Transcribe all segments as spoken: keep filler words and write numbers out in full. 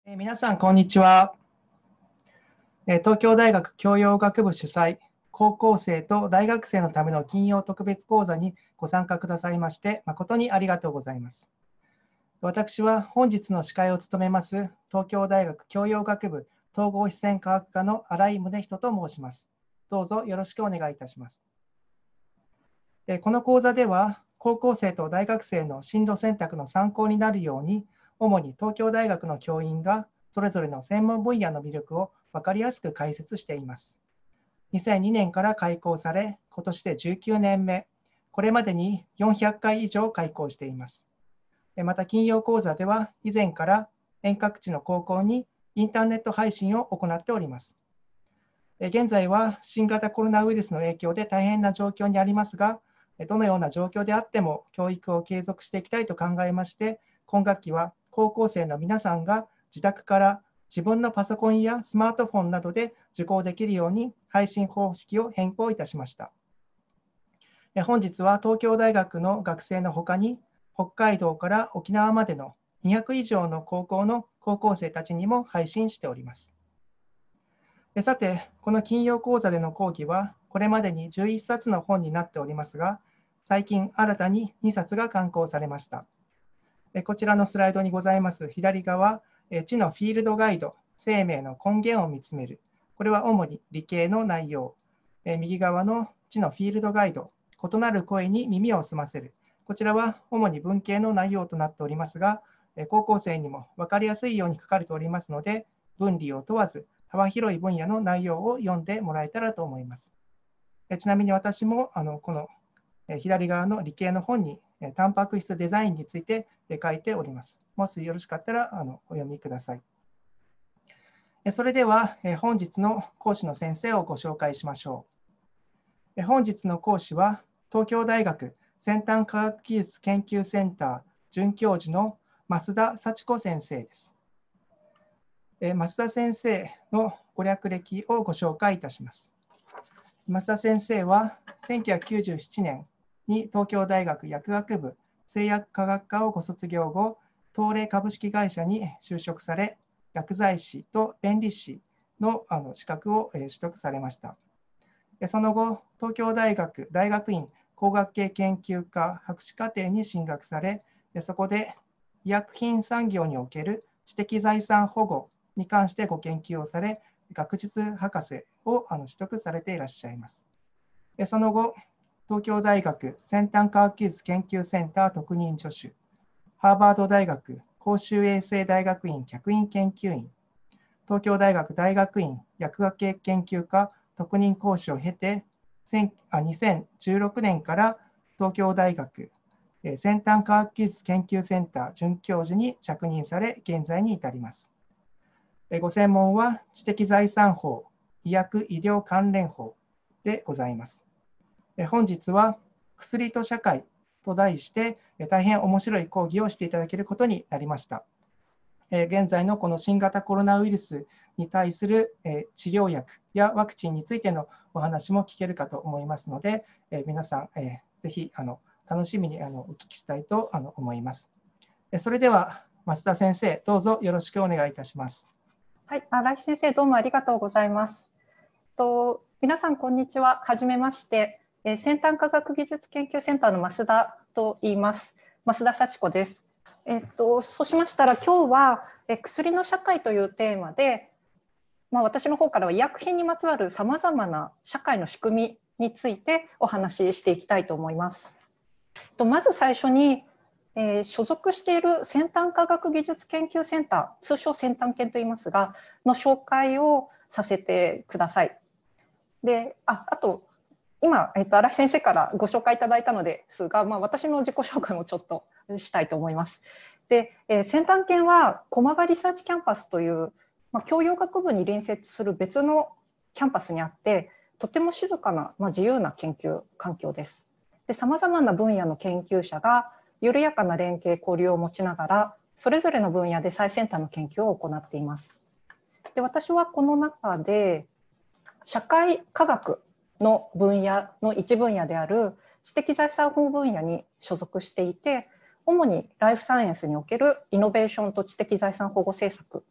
えー皆さん、こんにちは。えー東京大学教養学部主催、高校生と大学生のための金曜特別講座にご参加くださいまして、誠にありがとうございます。私は本日の司会を務めます、東京大学教養学部統合自然科学科の新井宗人と申します。どうぞよろしくお願いいたします。えーこの講座では、高校生と大学生の進路選択の参考になるように、主に東京大学の教員がそれぞれの専門分野の魅力を分かりやすく解説しています。にせんにねんから開講され、今年でじゅうきゅうねんめ、これまでによんひゃっかい以上開講しています。また、金曜講座では以前から遠隔地の高校にインターネット配信を行っております。現在は新型コロナウイルスの影響で大変な状況にありますが、どのような状況であっても教育を継続していきたいと考えまして、今学期は高校生の皆さんが自宅から自分のパソコンやスマートフォンなどで受講できるように配信方式を変更いたしました。本日は東京大学の学生のほかに、北海道から沖縄までのにひゃく以上の高校の高校生たちにも配信しております。さて、この金曜講座での講義は、これまでにじゅういっさつの本になっておりますが、最近新たににさつが刊行されました。こちらのスライドにございます左側、知のフィールドガイド、生命の根源を見つめる。これは主に理系の内容。右側の知のフィールドガイド、異なる声に耳を澄ませる。こちらは主に文系の内容となっておりますが、高校生にも分かりやすいように書かれておりますので、分離を問わず、幅広い分野の内容を読んでもらえたらと思います。ちなみに私もあのこの左側の理系の本にタンパク質デザインについて書いております。もしよろしかったらあのお読みください。それでは本日の講師の先生をご紹介しましょう。本日の講師は東京大学先端科学技術研究センター准教授の増田幸子先生です。増田先生のご略歴をご紹介いたします。増田先生はせんきゅうひゃくきゅうじゅうななねんに東京大学薬学部製薬科学科をご卒業後、東レ株式会社に就職され、薬剤師と弁理士の資格を取得されました。その後、東京大学大学院工学系研究科博士課程に進学され、そこで医薬品産業における知的財産保護に関してご研究をされ、学術博士を取得されていらっしゃいます。その後、東京大学先端科学技術研究センター特任助手、ハーバード大学公衆衛生大学院客員研究員、東京大学大学院薬学系研究科特任講師を経て、にせんじゅうろくねんから東京大学先端科学技術研究センター准教授に着任され、現在に至ります。ご専門は知的財産法、医薬医療関連法でございます。本日は薬と社会と題して大変面白い講義をしていただけることになりました。現在のこの新型コロナウイルスに対する治療薬やワクチンについてのお話も聞けるかと思いますので、皆さんぜひあの楽しみにあのお聞きしたいとあの思います。それでは増田先生、どうぞよろしくお願いいたします。 はい、新井先生、どうもありがとうございます。と皆さん、こんにちは。はじめまして、え先端科学技術研究センターの増田と言います。増田幸子です。えっと、そうしましたら、今日はえ薬の社会というテーマで、まあ、私の方からは医薬品にまつわるさまざまな社会の仕組みについてお話ししていきたいと思います。とまず最初に、えー、所属している先端科学技術研究センター、通称先端研と言いますが、の紹介をさせてください。で、あ、あと、今、えっと、新井先生からご紹介いただいたのですが、まあ、私の自己紹介もちょっとしたいと思います。で、えー、先端研は駒場リサーチキャンパスという、まあ、教養学部に隣接する別のキャンパスにあって、とても静かな、まあ、自由な研究環境です。さまざまな分野の研究者が緩やかな連携交流を持ちながら、それぞれの分野で最先端の研究を行っています。で、私はこの中で社会科学の分野の一分野である知的財産保護分野に所属していて、主にライフサイエンスにおけるイノベーションと知的財産保護政策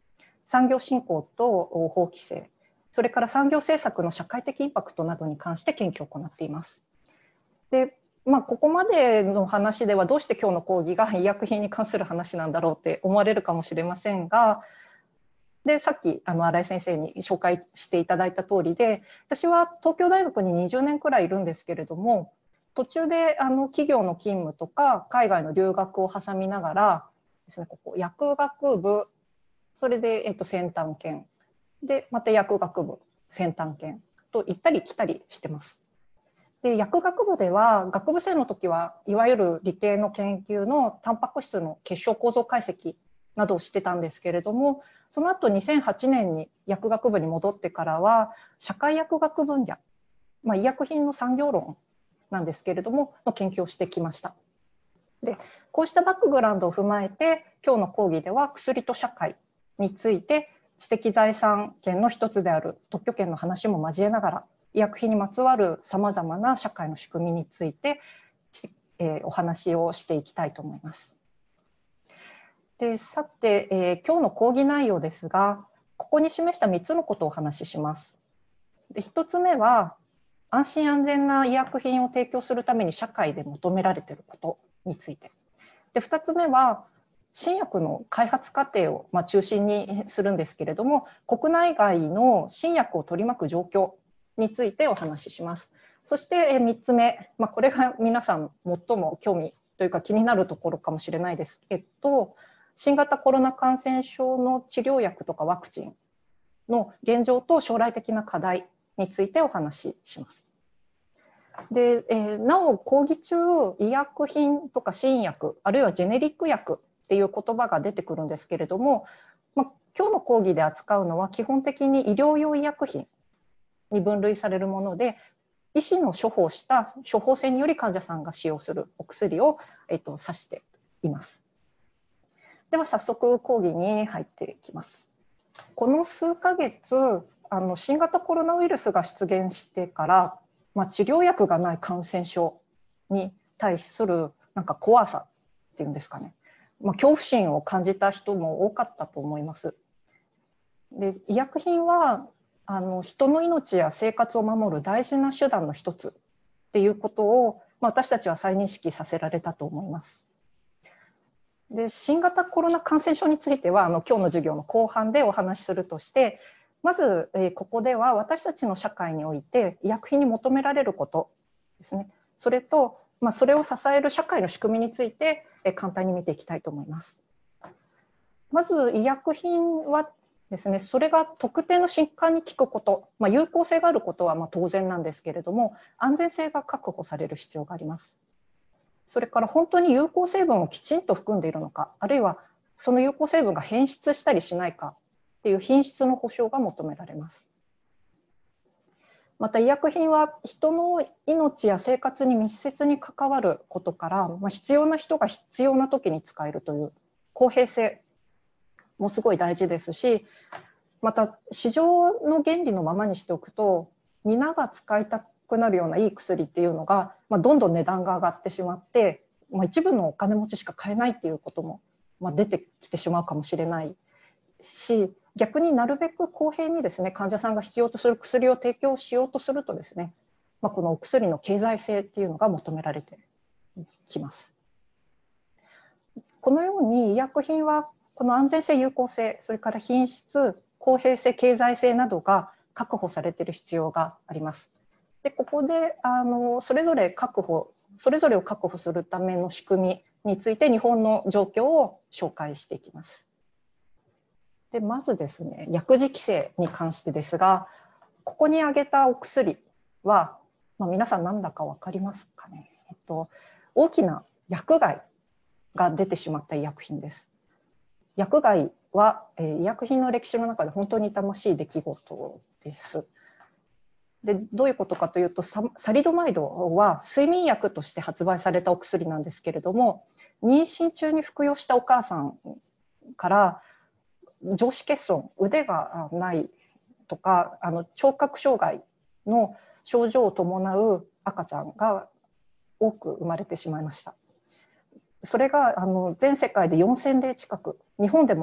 産業振興と法規制、それから産業政策の社会的インパクトなどに関して研究を行っています。で、まあ、ここまでの話ではどうして今日の講義が医薬品に関する話なんだろうって思われるかもしれませんが、でさっきあの新井先生に紹介していただいた通りで、私は東京大学ににじゅうねんくらいいるんですけれども、途中であの企業の勤務とか海外の留学を挟みながらですね、ここ薬学部、それで、えっと、先端研でまた薬学部先端研と行ったり来たりしてます。で薬学部では学部生の時はいわゆる理系の研究のタンパク質の結晶構造解析などをしてたんですけれども、その後にせんはちねんに薬学部に戻ってからは社会薬学分野、まあ、医薬品の産業論なんですけれどもの研究をしてきました。でこうしたバックグラウンドを踏まえて今日の講義では薬と社会について知的財産権の一つである特許権の話も交えながら医薬品にまつわるさまざまな社会の仕組みについて、えー、お話をしていきたいと思います。でさて、えー、今日の講義内容ですが、ここに示したみっつのことをお話しします。でひとつめは安心安全な医薬品を提供するために社会で求められていることについて。でふたつめは新薬の開発過程をまあ中心にするんですけれども、国内外の新薬を取り巻く状況についてお話しします。そしてみっつめ、まあ、これが皆さん最も興味というか気になるところかもしれないですけど、新型コロナ感染症の治療薬とかワクチンの現状と将来的な課題についてお話しします。で、えー、なお講義中医薬品とか新薬あるいはジェネリック薬っていう言葉が出てくるんですけれども、まあ、今日の講義で扱うのは基本的に医療用医薬品に分類されるもので、医師の処方した処方箋により患者さんが使用するお薬を、えっと、指しています。では早速講義に入っていきます。この数ヶ月あの新型コロナウイルスが出現してから、まあ、治療薬がない感染症に対するなんか怖さっていうんですかね、まあ、恐怖心を感じた人も多かったと思います。で医薬品はあの人の命や生活を守る大事な手段の一つっていうことを、まあ、私たちは再認識させられたと思います。で新型コロナ感染症についてはあの今日の授業の後半でお話しするとして、まず、えー、ここでは私たちの社会において医薬品に求められることですね、それと、まあ、それを支える社会の仕組みについて、えー、簡単に見ていきたいと思います。まず医薬品はですね、それが特定の疾患に効くこと、まあ、有効性があることはまあ当然なんですけれども、安全性が確保される必要があります。それから本当に有効成分をきちんと含んでいるのか、あるいはその有効成分が変質したりしないかっていう品質の保証が求められます。また医薬品は人の命や生活に密接に関わることから、まあ、必要な人が必要な時に使えるという公平性もすごい大事ですし、また市場の原理のままにしておくと皆が使いたくなるようないい薬っていうのが、まあ、どんどん値段が上がってしまって、まあ、一部のお金持ちしか買えないっていうことも、まあ、出てきてしまうかもしれないし、逆になるべく公平にですね、患者さんが必要とする薬を提供しようとするとですね、まあ、このお薬の経済性っていうのが求められてきます。このように医薬品はこの安全性、有効性、それから品質、公平性、経済性などが確保されている必要があります。でここであのそれぞれ確保、それぞれを確保するための仕組みについて日本の状況を紹介していきます。でまずですね、薬事規制に関してですが、ここに挙げたお薬は、まあ、皆さん何だか分かりますかね。えっと、大きな薬害が出てしまった医薬品です。薬害は、えー、医薬品の歴史の中で本当に痛ましい出来事です。でどういうことかというと、サリドマイドは睡眠薬として発売されたお薬なんですけれども、妊娠中に服用したお母さんから上肢欠損、腕がないとかあの聴覚障害の症状を伴う赤ちゃんが多く生まれてしまいました。それがあの全世界でよんせんれい近く、日本でも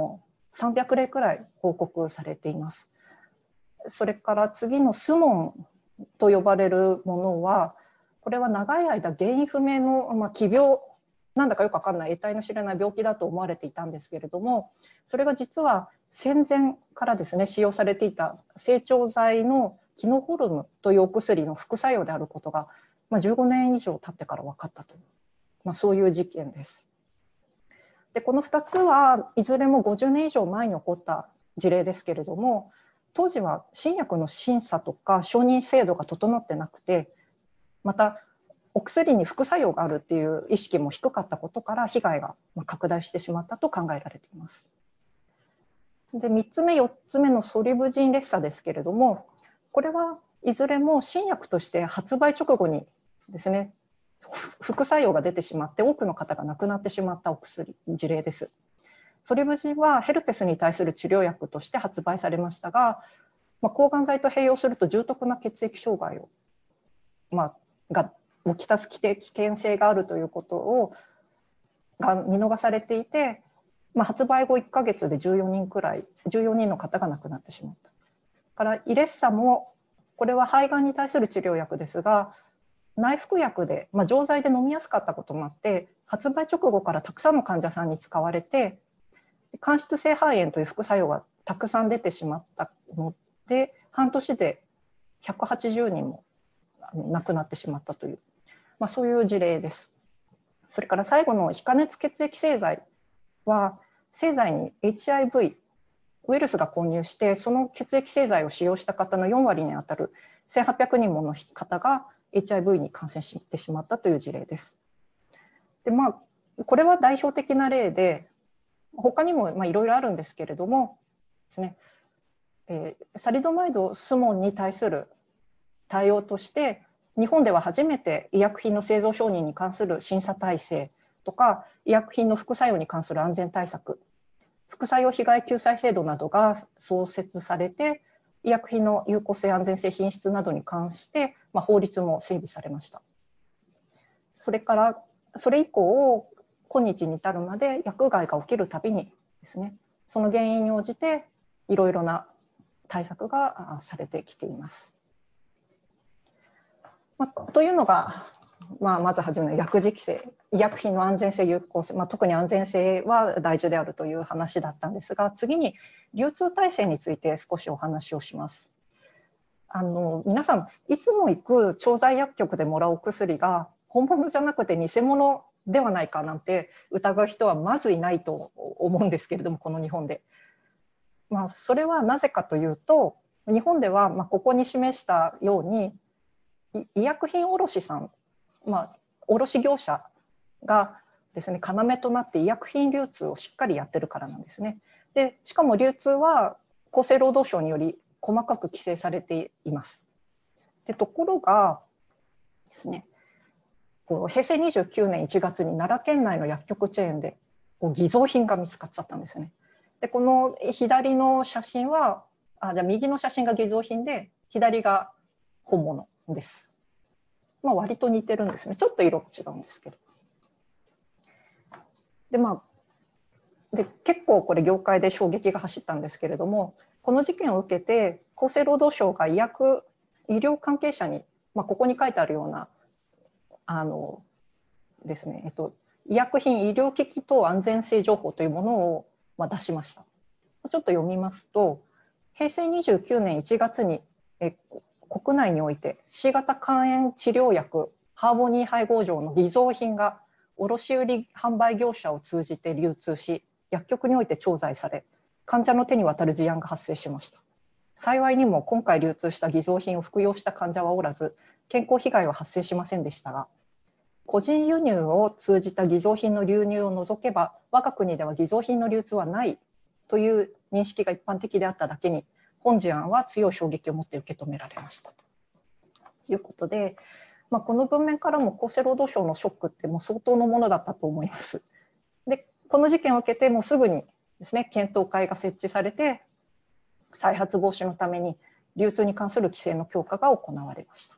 さんびゃくれいくらい報告されています。それから次のスモンと呼ばれるものは、これは長い間原因不明の、まあ、奇病、なんだかよく分かんない得体の知れない病気だと思われていたんですけれども、それが実は戦前からですね使用されていた整腸剤のキノホルムというお薬の副作用であることが、まあ、じゅうごねん以上経ってから分かったという、まあ、そういう事件です。でこのふたつはいずれもごじゅうねん以上前に起こった事例ですけれども、当時は新薬の審査とか承認制度が整ってなくて、またお薬に副作用があるっていう意識も低かったことから被害が拡大してしまったと考えられています。でみっつめよっつめのソリブジンレッサですけれども、これはいずれも新薬として発売直後にですね副作用が出てしまって多くの方が亡くなってしまったお薬事例です。ソリブジンはヘルペスに対する治療薬として発売されましたが、まあ、抗がん剤と併用すると重篤な血液障害を、まあ、がをきたす危険性があるということをが見逃されていて、まあ、発売後いっかげつでじゅうよにんくらいじゅうよにんの方が亡くなってしまった。からイレッサもこれは肺がんに対する治療薬ですが、内服薬で、まあ、錠剤で飲みやすかったこともあって発売直後からたくさんの患者さんに使われて、間質性肺炎という副作用がたくさん出てしまったので半年でひゃくはちじゅうにんも亡くなってしまったという、まあ、そういう事例です。それから最後の非加熱血液製剤は製剤に エイチアイブイ ウイルスが混入してその血液製剤を使用した方のよんわりにあたるせんはっぴゃくにんもの方が エイチアイブイ に感染してしまったという事例です。で、まあ、これは代表的な例で他にもいろいろあるんですけれどもですね、えー、サリドマイドスモンに対する対応として日本では初めて医薬品の製造承認に関する審査体制とか医薬品の副作用に関する安全対策、副作用被害救済制度などが創設されて医薬品の有効性安全性品質などに関して、まあ、法律も整備されました。それからそれ以降今日に至るまで薬害が起きるたびにですねその原因に応じていろいろな対策がされてきています。まあ、というのが、まあ、まずはじめの薬事規制、医薬品の安全性有効性、まあ、特に安全性は大事であるという話だったんですが、次に流通体制について少しお話をします。あの皆さんいつも行く調剤薬局でもらうお薬が本物じゃなくて偽物ではないかなんて疑う人はまずいないと思うんですけれども、この日本で。まあ、それはなぜかというと、日本ではまあここに示したように医薬品卸さん、まあ、卸業者がですね要となって医薬品流通をしっかりやってるからなんですね。でしかも流通は厚生労働省により細かく規制されています。でところがですね、こうへいせいにじゅうきゅうねんいちがつに奈良県内の薬局チェーンでこう偽造品が見つかっちゃったんですね。でこの左の写真はあじゃあ右の写真が偽造品で左が本物です。まあ、割と似てるんですね。ちょっと色が違うんですけど。で、まあ、で結構これ業界で衝撃が走ったんですけれども、この事件を受けて厚生労働省が医薬医療関係者に、まあ、ここに書いてあるようなあのですね、えっと、医薬品医療機器等安全性情報というものを、まあ、出しました。ちょっと読みますと、へいせいにじゅうきゅうねんいちがつにえ国内において C 型肝炎治療薬ハーボニー配合錠の偽造品が卸売販売業者を通じて流通し、薬局において調剤され、患者の手に渡る事案が発生しました。幸いにも今回流通した偽造品を服用した患者はおらず、健康被害は発生しませんでしたが、個人輸入を通じた偽造品の流入を除けば、我が国では偽造品の流通はないという認識が一般的であっただけに、本事案は強い衝撃を持って受け止められましたということで、まあ、この文面からも厚生労働省のショックってもう相当のものだったと思います。で、この事件を受けてもうすぐにですね、検討会が設置されて、再発防止のために流通に関する規制の強化が行われました。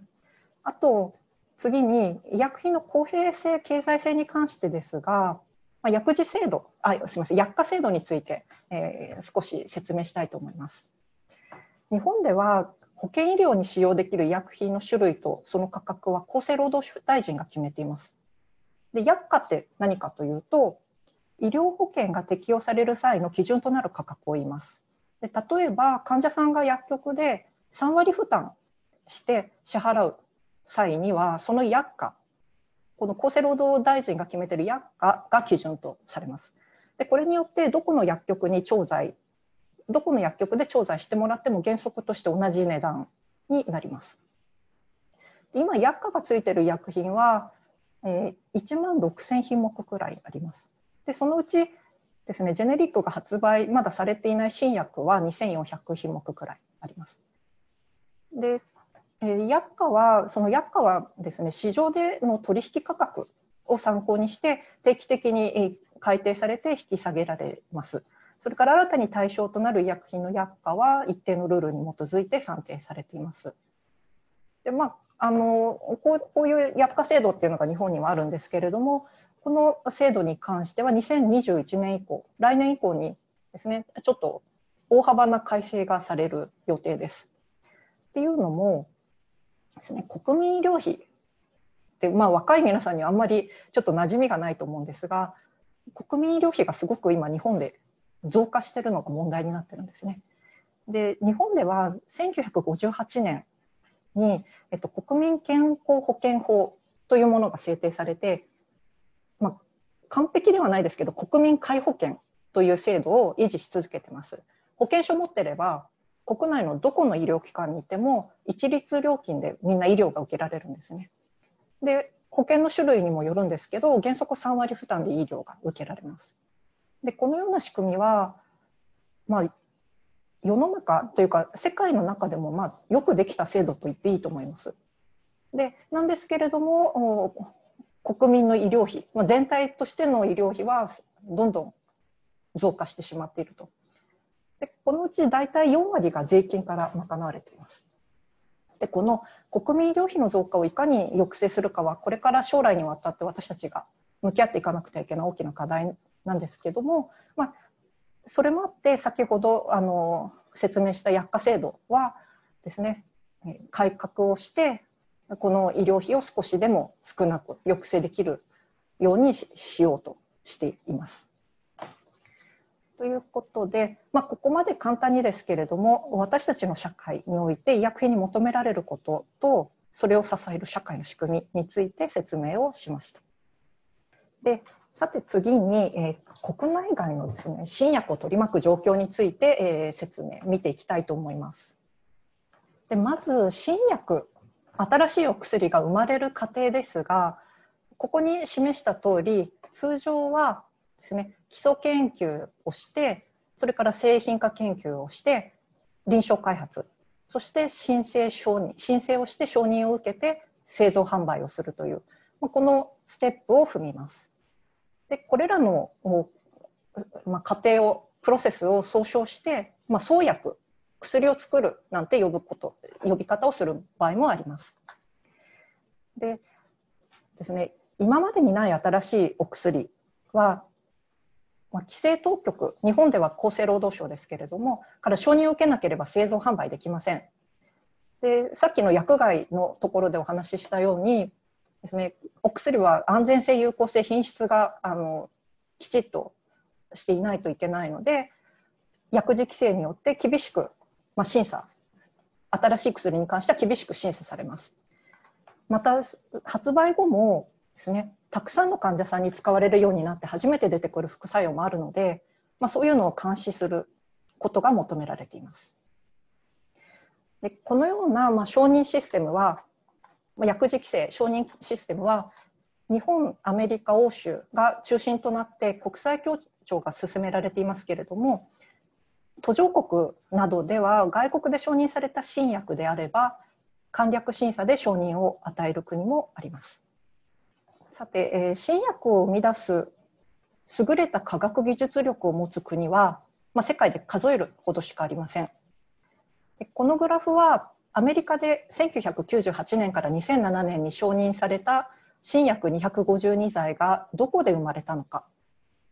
あと次に医薬品の公平性経済性に関してですが、 まあ、薬事制度、あ、すみません、薬価制度について、えー、少し説明したいと思います。日本では保険医療に使用できる医薬品の種類とその価格は厚生労働省大臣が決めています。で、薬価って何かというと、医療保険が適用される際の基準となる価格を言います。で、例えば患者さんが薬局でさんわり負担して支払う際には、その薬価、この厚生労働大臣が決めている薬価が基準とされます。で、これによってどこの薬局に調剤、どこの薬局で調剤してもらっても原則として同じ値段になります。で、今薬価がついている医薬品は、えー、いちまんろくせんひんもくくらいあります。で、そのうちですね、ジェネリックが発売まだされていない新薬はにせんよんひゃくひんもくくらいあります。で、えー、薬価は、その薬価はですね、市場での取引価格を参考にして定期的に改定されて引き下げられます。それから新たに対象となる医薬品の薬価は一定のルールに基づいて算定されています。で、まあ、あのこう、こういう薬価制度っていうのが日本にはあるんですけれども、この制度に関してはにせんにじゅういちねん以降、来年以降にですね、ちょっと大幅な改正がされる予定です。っていうのもですね、国民医療費って、まあ、若い皆さんにはあんまりちょっと馴染みがないと思うんですが、国民医療費がすごく今日本で増加しているのが問題になってるんですね。で、日本ではせんきゅうひゃくごじゅうはちねんに、えっと、国民健康保険法というものが制定されて、まあ、完璧ではないですけど国民皆保険という制度を維持し続けてます。保険証を持ってれば国内のどこの医療機関にいても一律料金でみんな医療が受けられるんですね。で、保険の種類にもよるんですけど、原則さんわり負担で医療が受けられます。で、このような仕組みは、まあ、世の中というか世界の中でもまあよくできた制度と言っていいと思います。で、なんですけれども、国民の医療費、まあ、全体としての医療費はどんどん増加してしまっていると。で、このうち大体よんわりが税金から賄われています。で、この国民医療費の増加をいかに抑制するかは、これから将来にわたって私たちが向き合っていかなくてはいけない大きな課題なんですけども、まあ、それもあって先ほどあの説明した薬価制度はですね、改革をしてこの医療費を少しでも少なく抑制できるようにしようとしています。ということで、まあ、ここまで簡単にですけれども、私たちの社会において医薬品に求められることとそれを支える社会の仕組みについて説明をしました。で、さて次に、えー、国内外のですね、新薬を取り巻く状況について、えー、説明見ていきたいと思います。で、まず新薬、新しいお薬が生まれる過程ですが、ここに示した通り、通常はですね、基礎研究をして、それから製品化研究をして、臨床開発、そして申請承認、申請をして承認を受けて製造販売をするという、このステップを踏みます。で、これらの、まあ、過程を、プロセスを総称して、まあ、創薬、薬を作るなんて呼ぶこと、呼び方をする場合もあります。でですね、今までにない新しいお薬は、まあ、規制当局、日本では厚生労働省ですけれども、から承認を受けなければ製造販売できません。で、さっきの薬害のところでお話ししたようにですね、お薬は安全性、有効性、品質があのきちっとしていないといけないので、薬事規制によって厳しく、まあ、審査、新しい薬に関しては厳しく審査されます。また発売後もですね、たくさんの患者さんに使われるようになって初めて出てくる副作用もあるので、まあ、そういうのを監視することが求められています。で、このような、まあ、承認システムは、薬事規制承認システムは日本、アメリカ、欧州が中心となって国際協調が進められていますけれども、途上国などでは外国で承認された新薬であれば簡略審査で承認を与える国もあります。さて、えー、新薬を生み出す優れた科学技術力を持つ国は、まあ、世界で数えるほどしかありません。このグラフはアメリカでせんきゅうひゃくきゅうじゅうはちねんからにせんななねんに承認された新薬にひゃくごじゅうにざいがどこで生まれたのか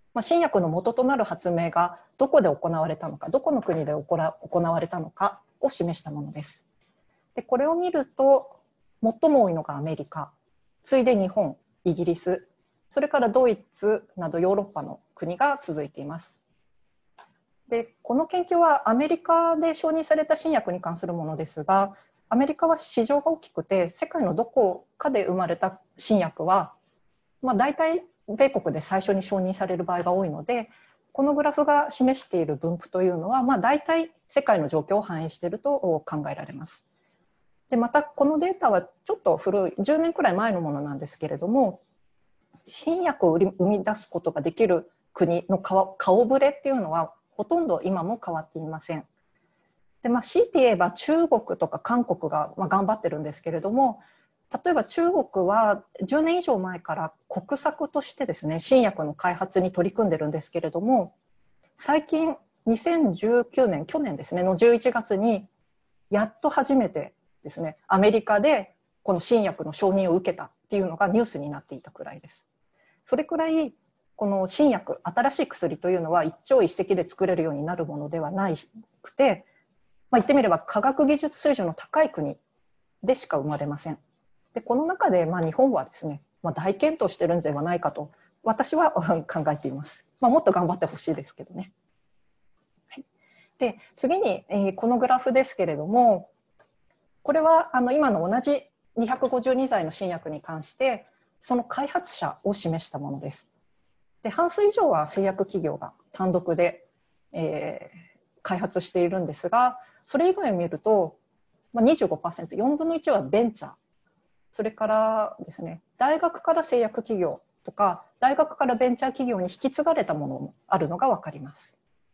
まあ、新薬の元となる発明がどこで行われたのか、どこの国で行われたのかを示したものです。でこれを見ると、最も多いのがアメリカ、次いで日本、イギリス、それからドイツなどヨーロッパの国が続いています。でこの研究はアメリカで承認された新薬に関するものですが、アメリカは市場が大きくて、世界のどこかで生まれた新薬は、まあ、大体米国で最初に承認される場合が多いので、このグラフが示している分布というのは、まあ、大体世界の状況を反映していると考えられます。でまたこのデータはちょっと古いじゅうねんくらい前のものなんですけれども、新薬を生み出すことができる国の顔顔ぶれっていうのはほとんど今も変わっていません。で、まあ、強いて言えば中国とか韓国がまあ頑張ってるんですけれども、例えば中国はじゅうねん以上前から国策としてですね、新薬の開発に取り組んでるんですけれども、最近にせんじゅうきゅうねん、去年ですねのじゅういちがつにやっと初めてですね、アメリカでこの新薬の承認を受けたっていうのがニュースになっていたくらいです。それくらいこの新薬、新しい薬というのは一朝一夕で作れるようになるものではなくて、まあ、言ってみれば科学技術水準の高い国でしか生まれません。でこの中でまあ日本はですね、まあ、大健闘してるんではないかと私は考えています。まあ、もっと頑張ってほしいですけどね。はい、で次に、えー、このグラフですけれども、これはあの今の同じにひゃくごじゅうに剤の新薬に関してその開発者を示したものです。で半数以上は製薬企業が単独で、えー、開発しているんですが、それ以外を見ると、まあ、にじゅうごパーセント、よんぶんのいちはベンチャー、それからですね、大学から製薬企業とか大学からベンチャー企業に引き継がれたものもあるのが分かります。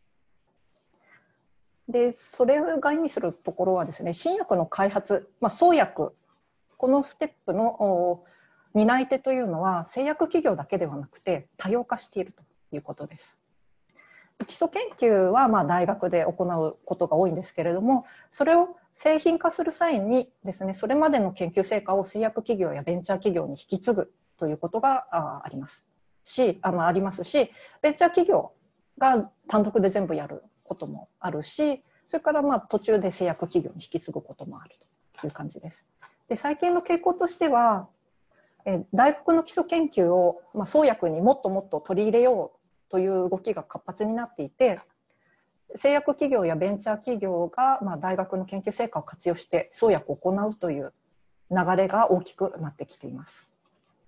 でそれが意味するところはですね、新薬の開発、まあ、創薬、このステップの担い手というのは製薬企業だけではなくて多様化しているということです。基礎研究はまあ大学で行うことが多いんですけれども、それを製品化する際にですね、それまでの研究成果を製薬企業やベンチャー企業に引き継ぐということがありますし、あ、まあ、ありますし、ベンチャー企業が単独で全部やることもあるし、それからまあ途中で製薬企業に引き継ぐこともあるという感じです。で最近の傾向としては、え大学の基礎研究を、まあ、創薬にもっともっと取り入れようという動きが活発になっていて、製薬企業やベンチャー企業が、まあ、大学の研究成果を活用して創薬を行うという流れが大きくなってきています。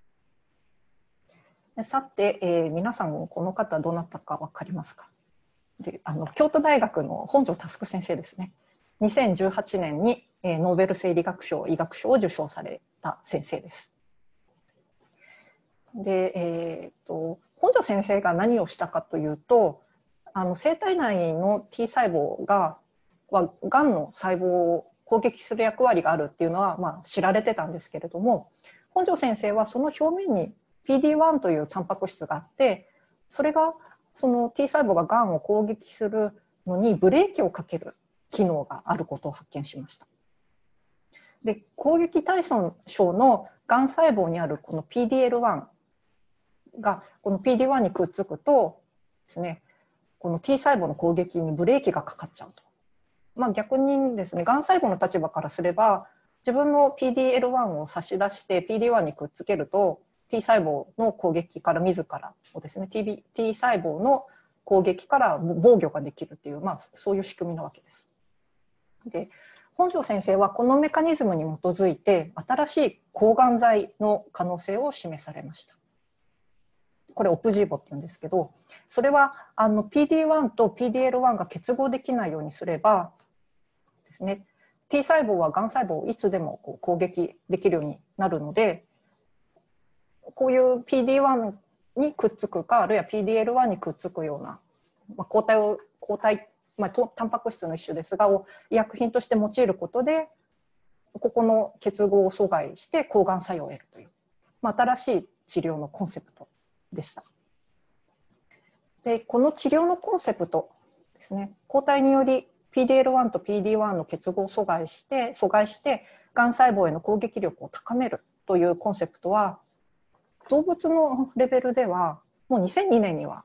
さて、えー、皆さんこの方どなたか分かりますか？であの京都大学の本庄佑先生ですね。にせんじゅうはちねんにノーベル生理学賞、医学賞を受賞された先生です。で、えー、と本庄先生が何をしたかというと、あの生体内の T 細胞がはがんの細胞を攻撃する役割があるっていうのは、まあ、知られてたんですけれども、本庄先生はその表面に ピーディーワン というタンパク質があって、それがその T 細胞ががんを攻撃するのにブレーキをかける機能があることを発見しました。で攻撃対象のがん細胞にあるこの ピーディーエルワン がこの ピーディーワン にくっつくとですね、この T 細胞の攻撃にブレーキがかかっちゃうと。まあ、逆にですね、がん細胞の立場からすれば、自分の ピーディーエルワン を差し出して ピーディーワン にくっつけると T 細胞の攻撃から自らをですね、T, T 細胞の攻撃から防御ができるっていう、まあ、そういう仕組みなわけです。で本庄先生はこのメカニズムに基づいて新しい抗がん剤の可能性を示されました。これオプジーボって言うんですけど、それはあの ピーディーワン と ピーディーエルワン が結合できないようにすればですね、T 細胞はがん細胞をいつでもこう攻撃できるようになるので、こういう ピーディーワン にくっつくか、あるいは ピーディーエルワン にくっつくような、まあ、抗体を抗体、まあ、タンパク質の一種ですがを医薬品として用いることで、ここの結合を阻害して抗がん作用を得るという、まあ、新しい治療のコンセプトでした。でこの治療のコンセプトですね、抗体により ピーディーエルワン と ピーディーワン の結合を阻害して阻害してがん細胞への攻撃力を高めるというコンセプトは動物のレベルではもうにせんにねんには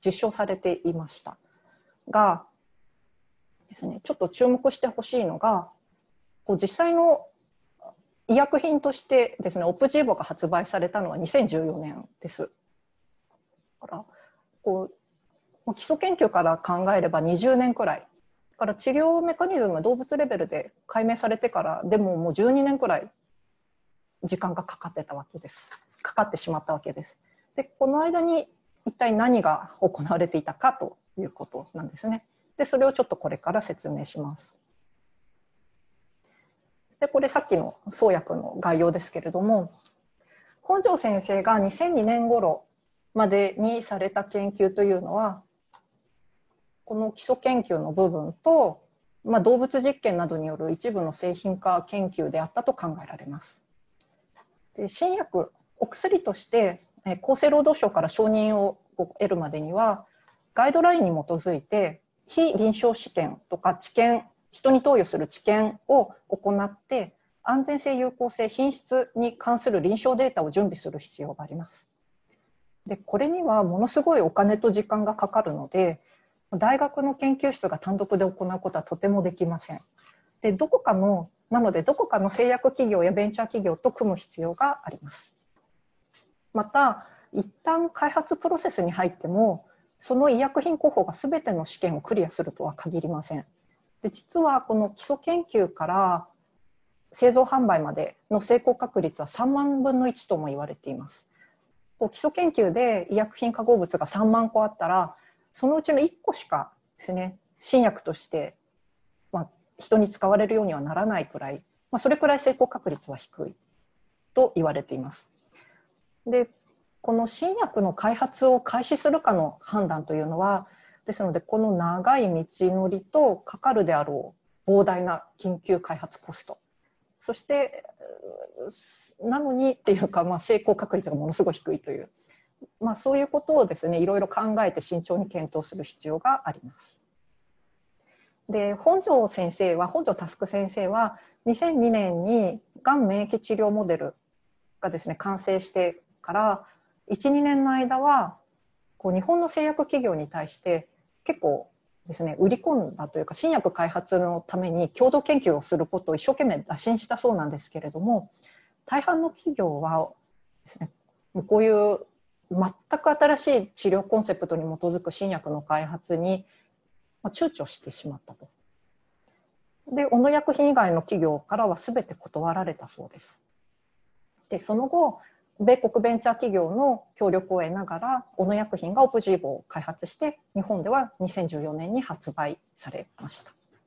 実証されていましたがですね、ちょっと注目してほしいのが、こう実際の医薬品としてですね、オプジーボが発売されたのはにせんじゅうよねんです。だからこう基礎研究から考えればにじゅうねんくらい、だから治療メカニズムは動物レベルで解明されてからでももうじゅうにねんくらい時間がかかってたわけです。かかってしまったわけです。で、この間に一体何が行われていたかということなんですね。で、それをちょっとこれから説明します。で、これさっきの創薬の概要ですけれども、本庄先生がにせんにねん頃までにされた研究というのは、この基礎研究の部分と、まあ、動物実験などによる一部の製品化研究であったと考えられます。で、新薬、お薬として厚生労働省から承認を得るまでには、ガイドラインに基づいて非臨床試験とか治験、人に投与する治験を行って安全性、有効性、品質に関する臨床データを準備する必要があります。で、これにはものすごいお金と時間がかかるので、大学の研究室が単独で行うことはとてもできません。で、どこかの、なのでどこかの製薬企業やベンチャー企業と組む必要があります。また、一旦開発プロセスに入っても、その医薬品候補が全ての試験をクリアするとは限りません。で、実はこの基礎研究から製造販売までの成功確率はさんまんぶんのいちとも言われています。基礎研究で医薬品化合物がさんまんこあったら、そのうちのいっこしかですね、新薬として、まあ、人に使われるようにはならないくらい、まあ、それくらい成功確率は低いと言われています。で、この新薬の開発を開始するかの判断というのは、ですのでこの長い道のりとかかるであろう膨大な緊急開発コスト、そしてなのにっていうか、まあ、成功確率がものすごい低いという、まあ、そういうことをですね、いろいろ考えて慎重に検討する必要があります。で、本庄先生は、本庄佑先生はにせんにねんにがん免疫治療モデルがですね、完成してからいち、にねんの間はこう日本の製薬企業に対して結構ですね、売り込んだというか、新薬開発のために共同研究をすることを一生懸命打診したそうなんですけれども、大半の企業はですね、こういう全く新しい治療コンセプトに基づく新薬の開発に躊躇してしまったと。で、小野薬品以外の企業からは全て断られたそうです。で、その後、米国ベンチャー企業の協力を得ながら、小野薬品がオプジーボを開発して、日本ではにせんじゅうよねんに発売されました。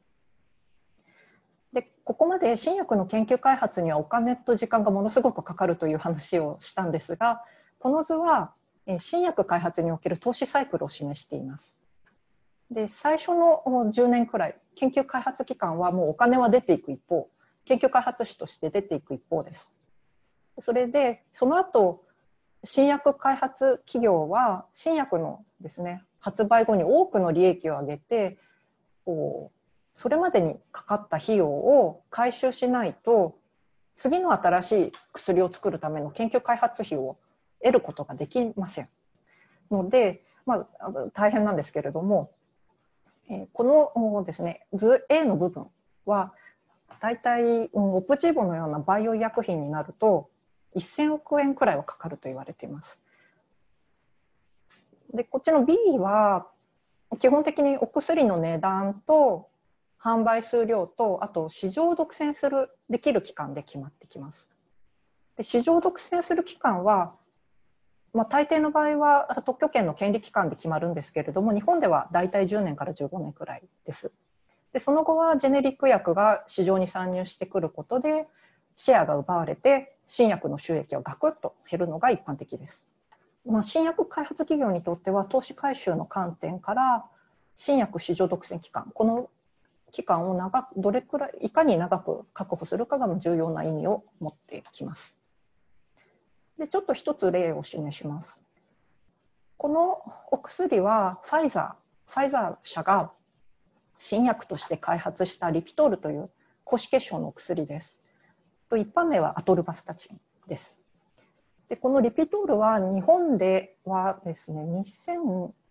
で、ここまで新薬の研究開発にはお金と時間がものすごくかかるという話をしたんですが、この図は新薬開発における投資サイクルを示しています。で、最初のじゅうねんくらい、研究開発期間はもうお金は出ていく一方、研究開発費として出ていく一方です。それで、その後、新薬開発企業は新薬のですね、発売後に多くの利益を上げて、こうそれまでにかかった費用を回収しないと、次の新しい薬を作るための研究開発費を得ることができませんので、まあ、大変なんですけれども、このですね、図 A の部分はだいたいオプジーボのようなバイオ医薬品になるとせんおくえんくらいはかかると言われています。で、こっちの B は基本的にお薬の値段と販売数量と、あと市場を独占するできる期間で決まってきます。で、市場を独占する期間は、まあ、大抵の場合は特許権の権利期間で決まるんですけれども、日本ではだいたいじゅうねんからじゅうごねんくらいです。で、その後はジェネリック薬が市場に参入してくることでシェアが奪われて、新薬の収益はガクッと減るのが一般的です。まあ、新薬開発企業にとっては投資回収の観点から新薬市場独占期間、この期間を長くどれくらいいかに長く確保するかが重要な意味を持ってきます。で、ちょっと一つ例を示します。このお薬はファイザー、ファイザー社が新薬として開発したリピトールという高脂血症のお薬です。一般名はアトルバスタチンです。で、このリピトールは日本ではですね、にせん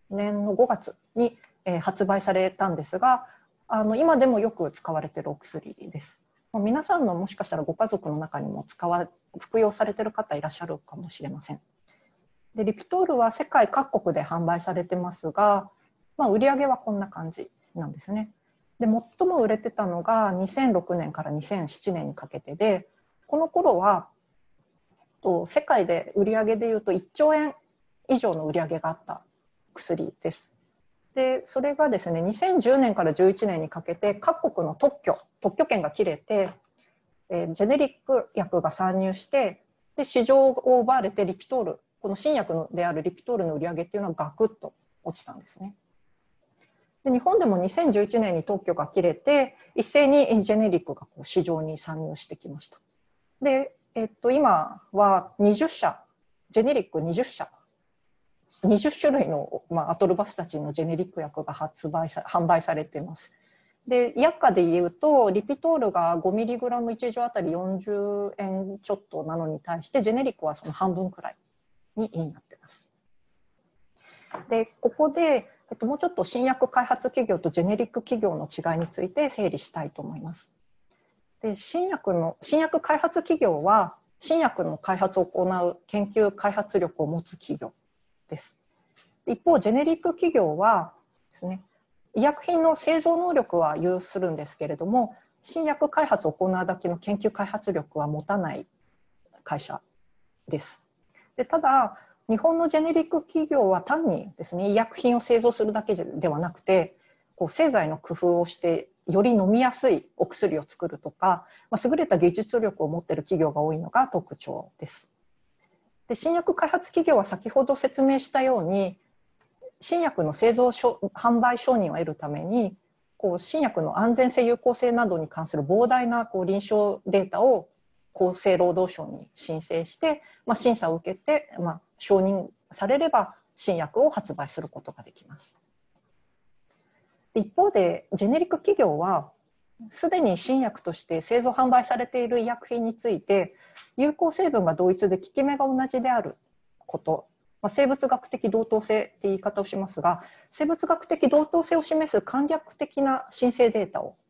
ねんのごがつに、えー、発売されたんですが、あの今でもよく使われているお薬です。皆さんのもしかしたらご家族の中にも使わ服用されている方いらっしゃるかもしれません。でリピトールは世界各国で販売されてますが、まあ、売上はこんな感じなんですね。で最も売れてたのがにせんろくねんからにせんななねんにかけてで、この頃はと世界で売上でいうといっちょうえん以上の売上があった薬です。でそれがですねにせんじゅうねんからじゅういちねんにかけて各国の特許特許権が切れて、えー、ジェネリック薬が参入してで市場を奪われてリピトールこの新薬のであるリピトールの売り上げっていうのはガクッと落ちたんですね。で日本でもにせんじゅういちねんに特許が切れて一斉にジェネリックがこう市場に参入してきました。で、えっと、今はにじゅっしゃジェネリックにじゅっしゃにじゅっしゅるいの、まあ、アトルバスタチンのジェネリック薬が発売さ販売されています。で薬価でいうとリピトールが ごミリグラムいち 錠あたりよんじゅうえんちょっとなのに対してジェネリックはその半分くらいになっています。でここで、えっと、もうちょっと新薬開発企業とジェネリック企業の違いについて整理したいと思います。で新薬の新薬開発企業は新薬の開発を行う研究開発力を持つ企業です。一方ジェネリック企業はですね、医薬品の製造能力は有するんですけれども新薬開発を行うだけの研究開発力は持たない会社です。でただ日本のジェネリック企業は単にですね医薬品を製造するだけではなくてこう製剤の工夫をしてより飲みやすいお薬を作るとか、まあ、優れた技術力を持っている企業が多いのが特徴です。で新薬開発企業は先ほど説明したように新薬の製造販売承認を得るためにこう新薬の安全性有効性などに関する膨大なこう臨床データを厚生労働省に申請して、まあ、審査を受けて、まあ、承認されれば新薬を発売することができます。一方でジェネリック企業はすでに新薬として製造販売されている医薬品について有効成分が同一で効き目が同じであること、まあ、生物学的同等性って言い方をしますが生物学的同等性を示す簡略的な申請データを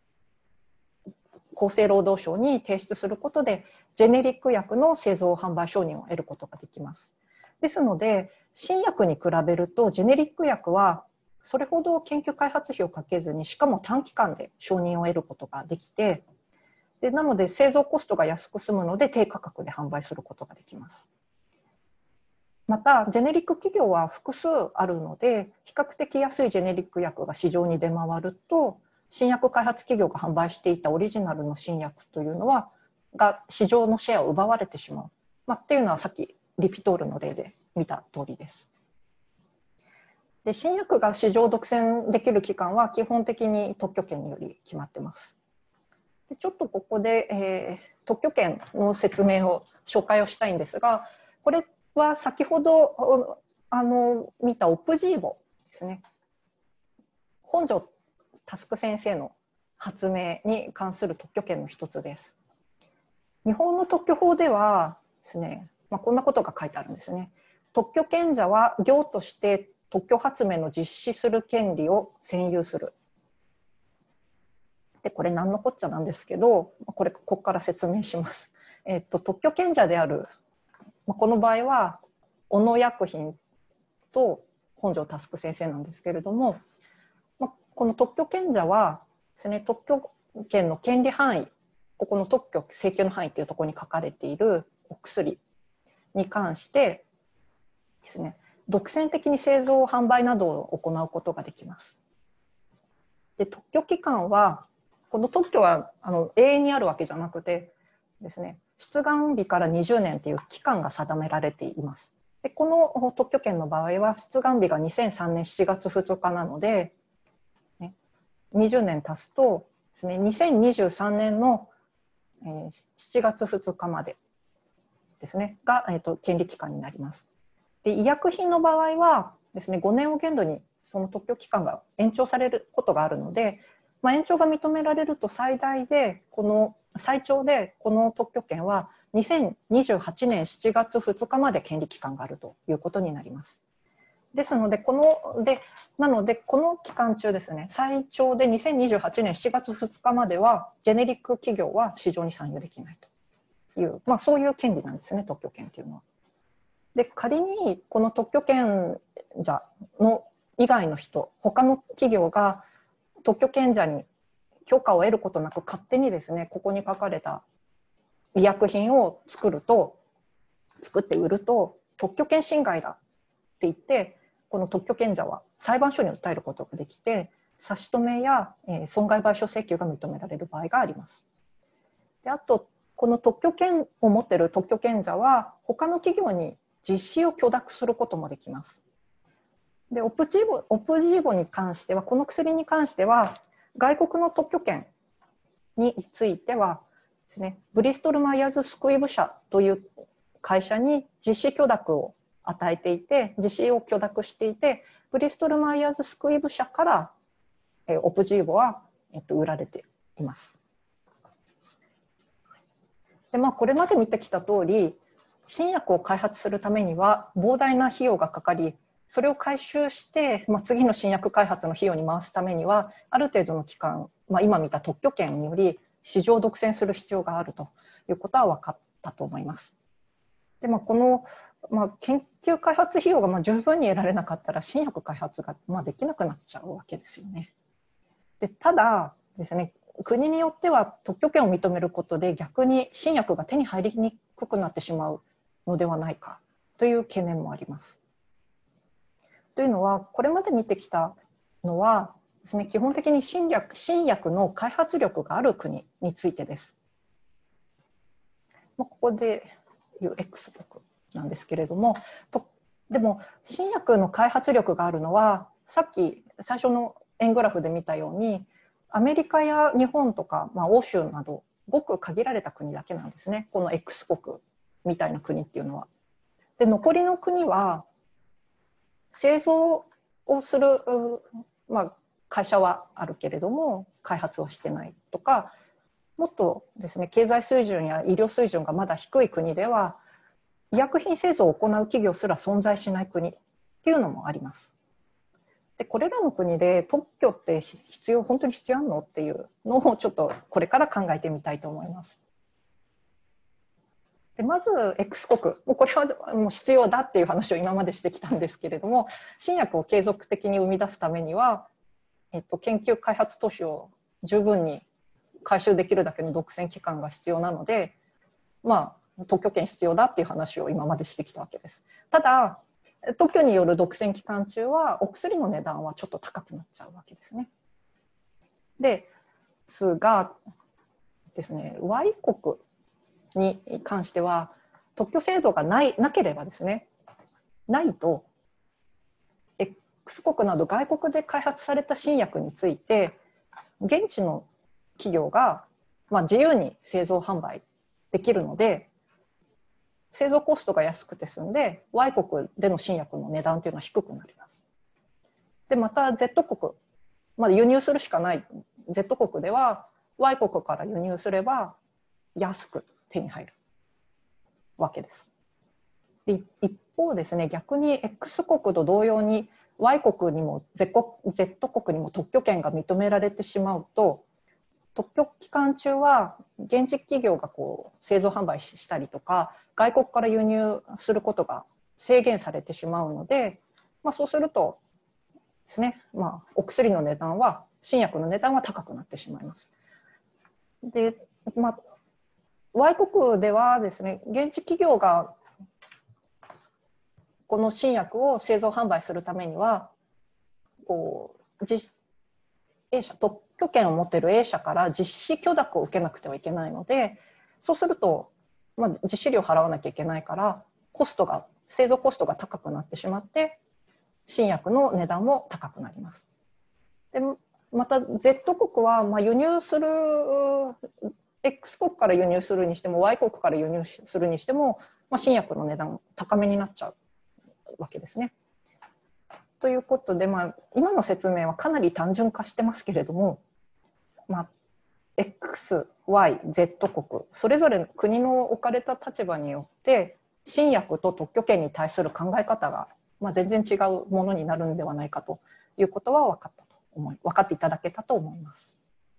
厚生労働省に提出することでジェネリック薬の製造販売承認を得ることができます。ですので新薬に比べるとジェネリック薬はそれほど研究開発費をかけずにしかも短期間で承認を得ることができてでなので製造コストが安く済むので低価格で販売することができます。またジェネリック企業は複数あるので比較的安いジェネリック薬が市場に出回ると新薬開発企業が販売していたオリジナルの新薬というのはが市場のシェアを奪われてしまう、まあ、っていうのはさっきリピトールの例で見た通りです。で新薬が市場を独占できる期間は基本的に特許権により決まっています。でちょっとここで、えー、特許権の説明を紹介をしたいんですがこれは先ほどあの見たオプジーボですね本庄佑先生の発明に関する特許権の一つです。日本の特許法ではですね、まあ、こんなことが書いてあるんですね。特許権者は業として特許発明の実施する権利を占有する。でこれ何のこっちゃなんですけどこれここから説明します。えっと、特許権者であるこの場合は小野薬品と本庄佑先生なんですけれどもこの特許権者はですね特許権の権利範囲ここの特許請求の範囲というところに書かれているお薬に関してですね独占的に製造販売などを行うことができます。で特許期間はこの特許はあの永遠にあるわけじゃなくてですね出願日からにじゅうねんという期間が定められています。でこの特許権の場合は出願日がにせんさんねんしちがつふつかなので、ね、にじゅうねん経つとですねにせんにじゅうさんねんのしちがつふつかまでですねが、えーと、権利期間になります。で医薬品の場合はですねごねんを限度にその特許期間が延長されることがあるので、まあ、延長が認められると最大でこの最長でこの特許権はにせんにじゅうはちねんしちがつふつかまで権利期間があるということになります。 ですので、このでなのでこの期間中ですね、最長でにせんにじゅうはちねんしちがつふつかまではジェネリック企業は市場に参入できないという、まあ、そういう権利なんですね、特許権というのは。で、仮にこの特許権者の以外の人、他の企業が特許権者に許可を得ることなく勝手にですね、ここに書かれた医薬品を作ると、作って売ると特許権侵害だって言って、この特許権者は裁判所に訴えることができて、差し止めや損害賠償請求が認められる場合があります。で、あと、この特許権を持っている特許権者は他の企業に実施を許諾することもできます。で、オプジーボ、オプジーボに関しては、この薬に関しては、外国の特許権についてはですね、ブリストル・マイヤーズ・スクイブ社という会社に実施許諾を与えていて、実施を許諾していて、ブリストル・マイヤーズ・スクイブ社からえオプジーボは、えっと、売られています。で、まあ、これまで見てきた通り、新薬を開発するためには膨大な費用がかかり、それを回収して、まあ、次の新薬開発の費用に回すためにはある程度の期間、まあ、今見た特許権により市場を独占する必要があるということは分かったと思います。で、まあ、この、まあ、研究開発費用がまあ十分に得られなかったら新薬開発がまあできなくなっちゃうわけですよね。で、ただですね、国によっては特許権を認めることで逆に新薬が手に入りにくくなってしまうのではないかという懸念もあります。というのは、これまで見てきたのはですね、基本的に新薬、新薬の開発力がある国についてです。ここでいう X 国なんですけれども、とでも新薬の開発力があるのは、さっき最初の円グラフで見たように、アメリカや日本とか、まあ、欧州などごく限られた国だけなんですね、この X 国みたいな国っていうのは。で、残りの国は製造をする、まあ、会社はあるけれども開発はしてないとか、もっとですね、経済水準や医療水準がまだ低い国では医薬品製造を行う企業すら存在しない国っていうのもあります。で、これらの国で特許って必要、本当に必要あるのっていうのをちょっとこれから考えてみたいと思います。で、まず X 国、もうこれはもう必要だっていう話を今までしてきたんですけれども、新薬を継続的に生み出すためには、えっと、研究開発投資を十分に回収できるだけの独占期間が必要なので、まあ、特許権必要だっていう話を今までしてきたわけです。ただ、特許による独占期間中はお薬の値段はちょっと高くなっちゃうわけですね。ですがですね、Y 国に関しては特許制度がないなければですね、ないと X 国など外国で開発された新薬について現地の企業が、まあ、自由に製造販売できるので、製造コストが安くて済んで Y 国での新薬の値段というのは低くなります。で、また Z 国、まあ、輸入するしかない Z 国では Y 国から輸入すれば安く手に入るわけです。で、一方ですね、逆に X 国と同様に Y 国にも Z 国、Z 国にも特許権が認められてしまうと、特許期間中は現地企業がこう製造販売したりとか外国から輸入することが制限されてしまうので、まあ、そうするとですね、まあ、お薬の値段は新薬の値段は高くなってしまいます。で、まあ、Y 国ではですね、現地企業がこの新薬を製造販売するためにはこう実 A 社、特許権を持っている A 社から実施許諾を受けなくてはいけないので、そうすると、まあ、実施料を払わなきゃいけないからコストが製造コストが高くなってしまって新薬の値段も高くなります。でまた Z 国はまあ輸入する X 国から輸入するにしても Y 国から輸入するにしても、まあ、新薬の値段高めになっちゃうわけですね。ということで、まあ、今の説明はかなり単純化してますけれども、まあ、X、Y、Z 国それぞれ国の置かれた立場によって新薬と特許権に対する考え方がまあ、全然違うものになるんではないかということは分かったと思い、分かっていただけたと思います。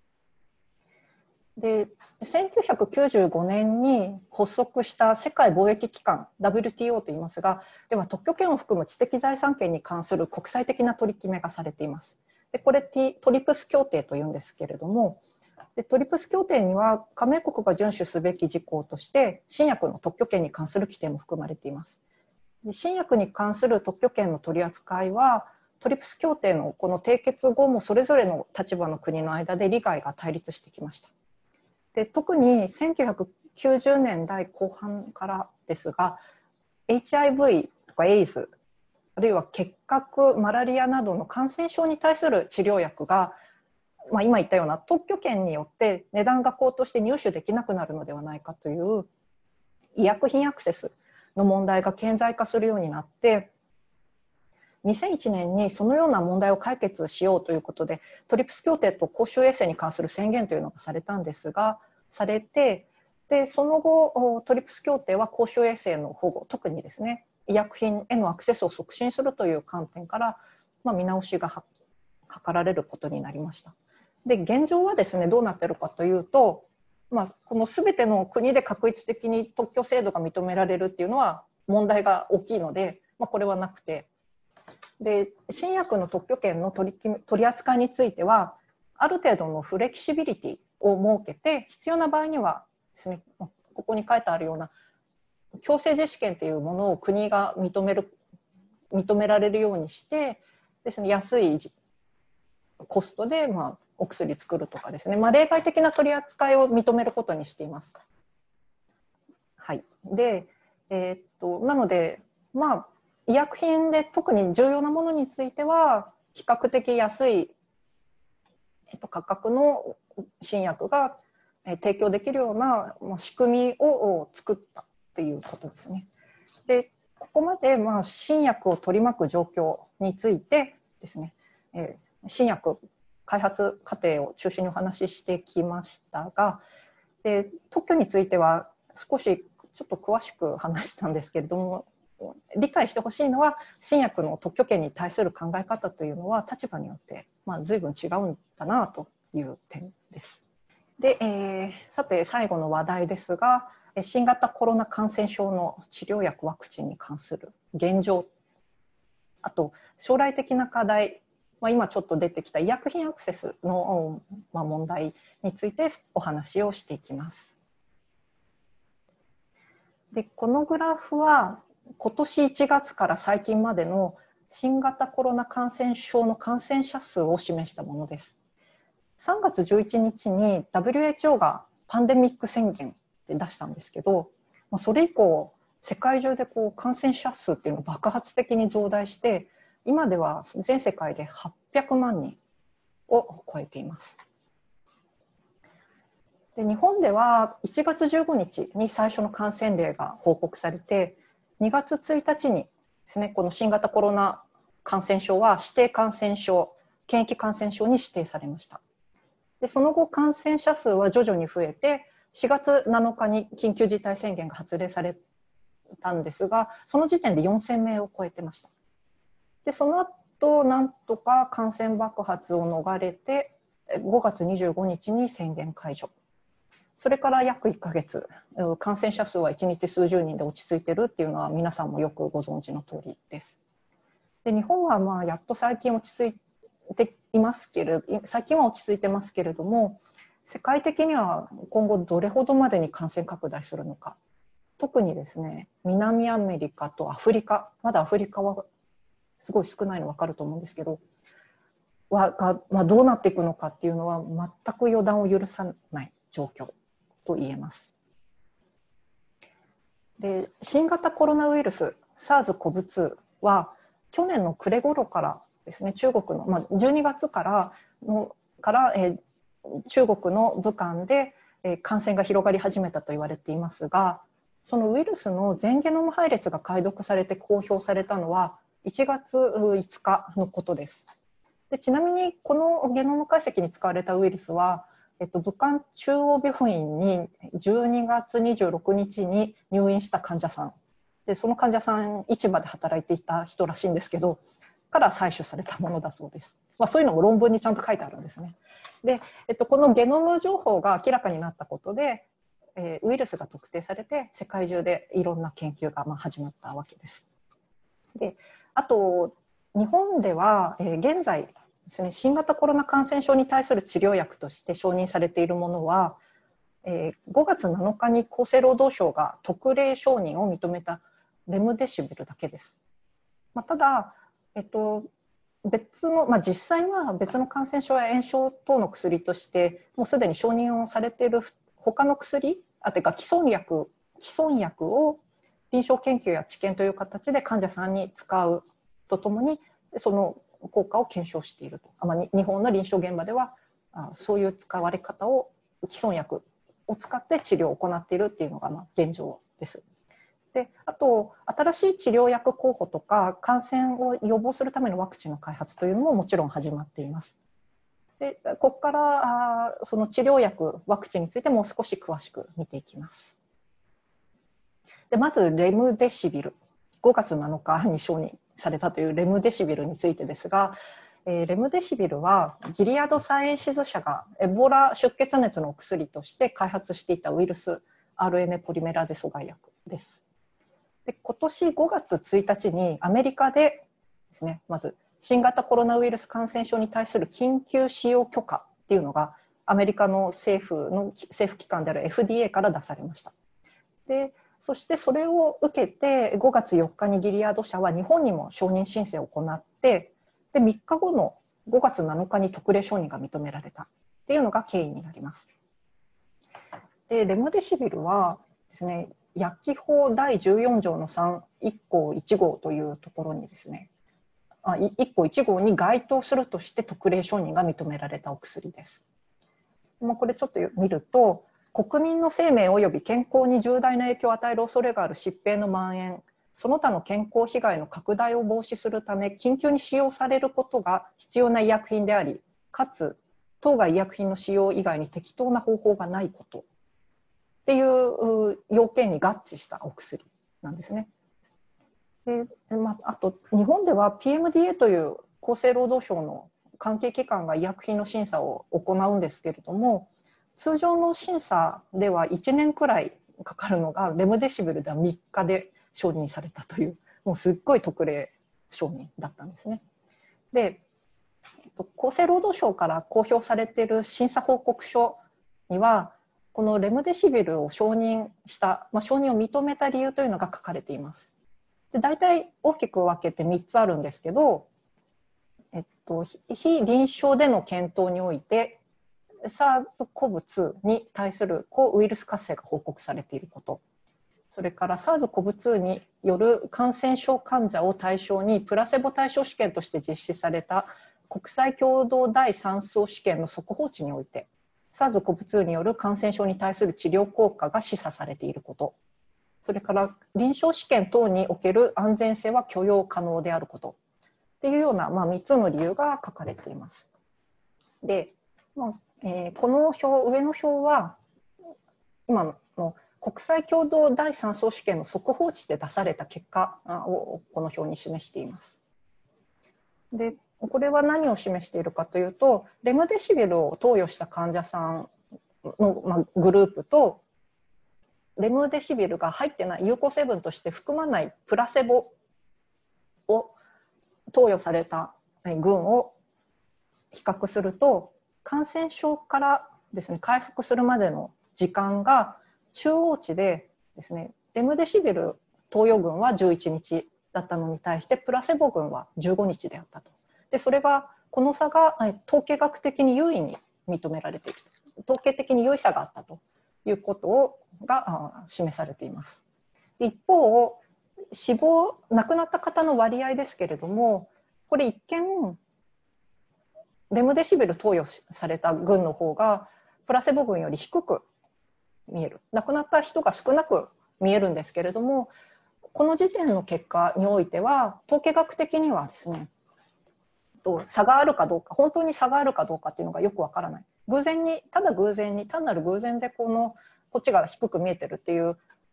で、せんきゅうひゃくきゅうじゅうごねんに発足した世界貿易機関 ダブリューティーオー といいますが、では特許権を含む知的財産権に関する国際的な取り決めがされています。でこれトリプス協定というんですけれども、でトリプス協定には加盟国が遵守すべき事項として新薬の特許権に関する規定も含まれています。で新薬に関する特許権の取り扱いはトリプス協定のこの締結後もそれぞれの立場の国の間で利害が対立してきました。で特にせんきゅうひゃくきゅうじゅうねんだいこう半からですが エイチアイブイ とかエイズあるいは結核マラリアなどの感染症に対する治療薬が、まあ、今言ったような特許権によって値段が高騰して入手できなくなるのではないかという医薬品アクセスの問題が顕在化するようになってにせんいちねんにそのような問題を解決しようということでトリプス協定と公衆衛生に関する宣言というのがされたんですがされてでその後トリプス協定は公衆衛生の保護特にですね医薬品へのアクセスを促進するという観点から、まあ、見直しが図られることになりました。で現状はですねどうなっているかというと、まあ、この全ての国で確一的に特許制度が認められるっていうのは問題が大きいので、まあ、これはなくてで新薬の特許権の取り、取り扱いについてはある程度のフレキシビリティを設けて必要な場合にはですねここに書いてあるような強制実施権というものを国が認める認められるようにしてですね安いコストでまあお薬作るとかですね、まあ、例外的な取り扱いを認めることにしています。はい、で、えー、っとなのでまあ医薬品で特に重要なものについては比較的安い、えっと、価格の新薬が提供できるような仕組みを作ったということですね。でここまでまあ新薬を取り巻く状況についてですね、えー、新薬開発過程を中心にお話ししてきましたが、で特許については少しちょっと詳しく話したんですけれども、理解してほしいのは新薬の特許権に対する考え方というのは立場によって、まあ、随分違うんだなという点です。で、えー、さて最後の話題ですが新型コロナ感染症の治療薬ワクチンに関する現状あと将来的な課題、まあ、今ちょっと出てきた医薬品アクセスの、まあ、問題についてお話をしていきます。でこのグラフは今年いちがつから最近までの新型コロナ感染症の感染者数を示したものです。さんがつじゅういちにちに ダブリューエイチオー がパンデミック宣言で出したんですけど、それ以降世界中でこう感染者数っていうのが爆発的に増大して今では全世界ではっぴゃくまんにんを超えています。で日本ではいちがつじゅうごにちに最初の感染例が報告されてにがつついたちにですねこの新型コロナ感染症は指定感染症検疫感染症に指定されました。でその後感染者数は徐々に増えてしがつなのかに緊急事態宣言が発令されたんですがその時点でよんせんめいを超えてました。でその後なんとか感染爆発を逃れてごがつにじゅうごにちに宣言解除、それから約いっかげつ感染者数はいちにち数十人で落ち着いているっていうのは皆さんもよくご存知の通りです。で日本はまあやっと最近落ち着いていますけれど最近は落ち着いてますけれども世界的には今後どれほどまでに感染拡大するのか、特にですね南アメリカとアフリカ、まだアフリカはすごい少ないの分かると思うんですけどはが、まあ、どうなっていくのかっていうのは全く予断を許さない状況と言えます。で新型コロナウイルス サーズコブツー は去年の暮れ頃からですね中国の、まあ、じゅうにがつからのから、えー、中国の武漢で、えー、感染が広がり始めたと言われていますが、そのウイルスの全ゲノム配列が解読されて公表されたのはいちがついつかのことです。でちなみにこのゲノム解析に使われたウイルスは、えっと、武漢中央病院にじゅうにがつにじゅうろくにちに入院した患者さんでその患者さん市場で働いていた人らしいんですけどから採取されたものだそうです。まあ、そういうのも論文にちゃんと書いてあるんですね。で、えっと、このゲノム情報が明らかになったことで、えー、ウイルスが特定されて世界中でいろんな研究がまあ始まったわけです。で、あと日本では、えー、現在ですね、新型コロナ感染症に対する治療薬として承認されているものは、えー、ごがつなのかに厚生労働省が特例承認を認めたレムデシビルだけです。まあ、ただ、えっと、別の、まあ、実際は別の感染症や炎症等の薬としてもうすでに承認をされている他の薬、あてか既存薬、既存薬を臨床研究や治験という形で患者さんに使うとともにその効果を検証していると。あ、まあ、日本の臨床現場ではあそういう使われ方を既存薬を使って治療を行っているっていうのがまあ現状です。で、あと新しい治療薬候補とか感染を予防するためのワクチンの開発というのももちろん始まっています。で、ここからあその治療薬ワクチンについてもう少し詳しく見ていきます。で、まずレムデシビル、ごがつなのかに承認されたというレムデシビルについてですが、えー、レムデシビルはギリアドサイエンシズ社がエボラ出血熱の薬として開発していたウイルス アールエヌエー ポリメラーゼ阻害薬です。で、今年ごがつついたちにアメリカでですね、まず新型コロナウイルス感染症に対する緊急使用許可っていうのがアメリカの政府の政府機関である エフディーエー から出されました。で、そしてそれを受けてごがつよっかにギリアド社は日本にも承認申請を行って、でみっかごのごがつなのかに特例承認が認められたっていうのが経緯になります。で、レムデシビルはですね、薬機法だいじゅうよんじょうのさんいっこういち号というところにですね、あいっこういち号に該当するとして特例承認が認められたお薬です。もうこれちょっと見ると、国民の生命及び健康に重大な影響を与える恐れがある疾病の蔓延、その他の健康被害の拡大を防止するため緊急に使用されることが必要な医薬品であり、かつ当該医薬品の使用以外に適当な方法がないことっていう要件に合致したお薬なんですね。で、まあ、あと日本では ピーエムディーエー という厚生労働省の関係機関が医薬品の審査を行うんですけれども、通常の審査ではいちねんくらいかかるのがレムデシビルではみっかで承認されたという、もうすっごい特例承認だったんですね。で、厚生労働省から公表されている審査報告書にはこのレムデシビルを承認した、まあ、承認を認めた理由というのが書かれています。で、大体大きく分けてみっつあるんですけど、えっと、非臨床での検討において サーズコブツー に対する抗ウイルス活性が報告されていること、それから サーズコブツー による感染症患者を対象にプラセボ対象試験として実施された国際共同だいさん相試験の速報値において サーズコブツー による感染症に対する治療効果が示唆されていること、それから臨床試験等における安全性は許容可能であることっていうような、まあ、みっつの理由が書かれています。で、まあえー、この表、上の表は今の国際共同だいさん相試験の速報値で出された結果をこの表に示しています。で、これは何を示しているかというと、レムデシビルを投与した患者さんの、まあ、グループとレムデシビルが入ってない有効成分として含まないプラセボを投与された群を比較すると、感染症からですね、回復するまでの時間が中央値でですね、レムデシビル投与群はじゅういちにちだったのに対してプラセボ群はじゅうごにちであったと。で、それがこの差が統計学的に優位に認められている、統計的に優位さがあったということをが示されています。で、一方、死亡亡くなった方の割合ですけれども、これ一見レムデシビル投与された群の方がプラセボ群より低く見える、亡くなった人が少なく見えるんですけれども、この時点の結果においては統計学的にはですね、差があるかどうか、本当に差があるかどうかっていうのがよくわからない、偶然にただ偶然に単なる偶然でこのこっちが低く見えてるっていう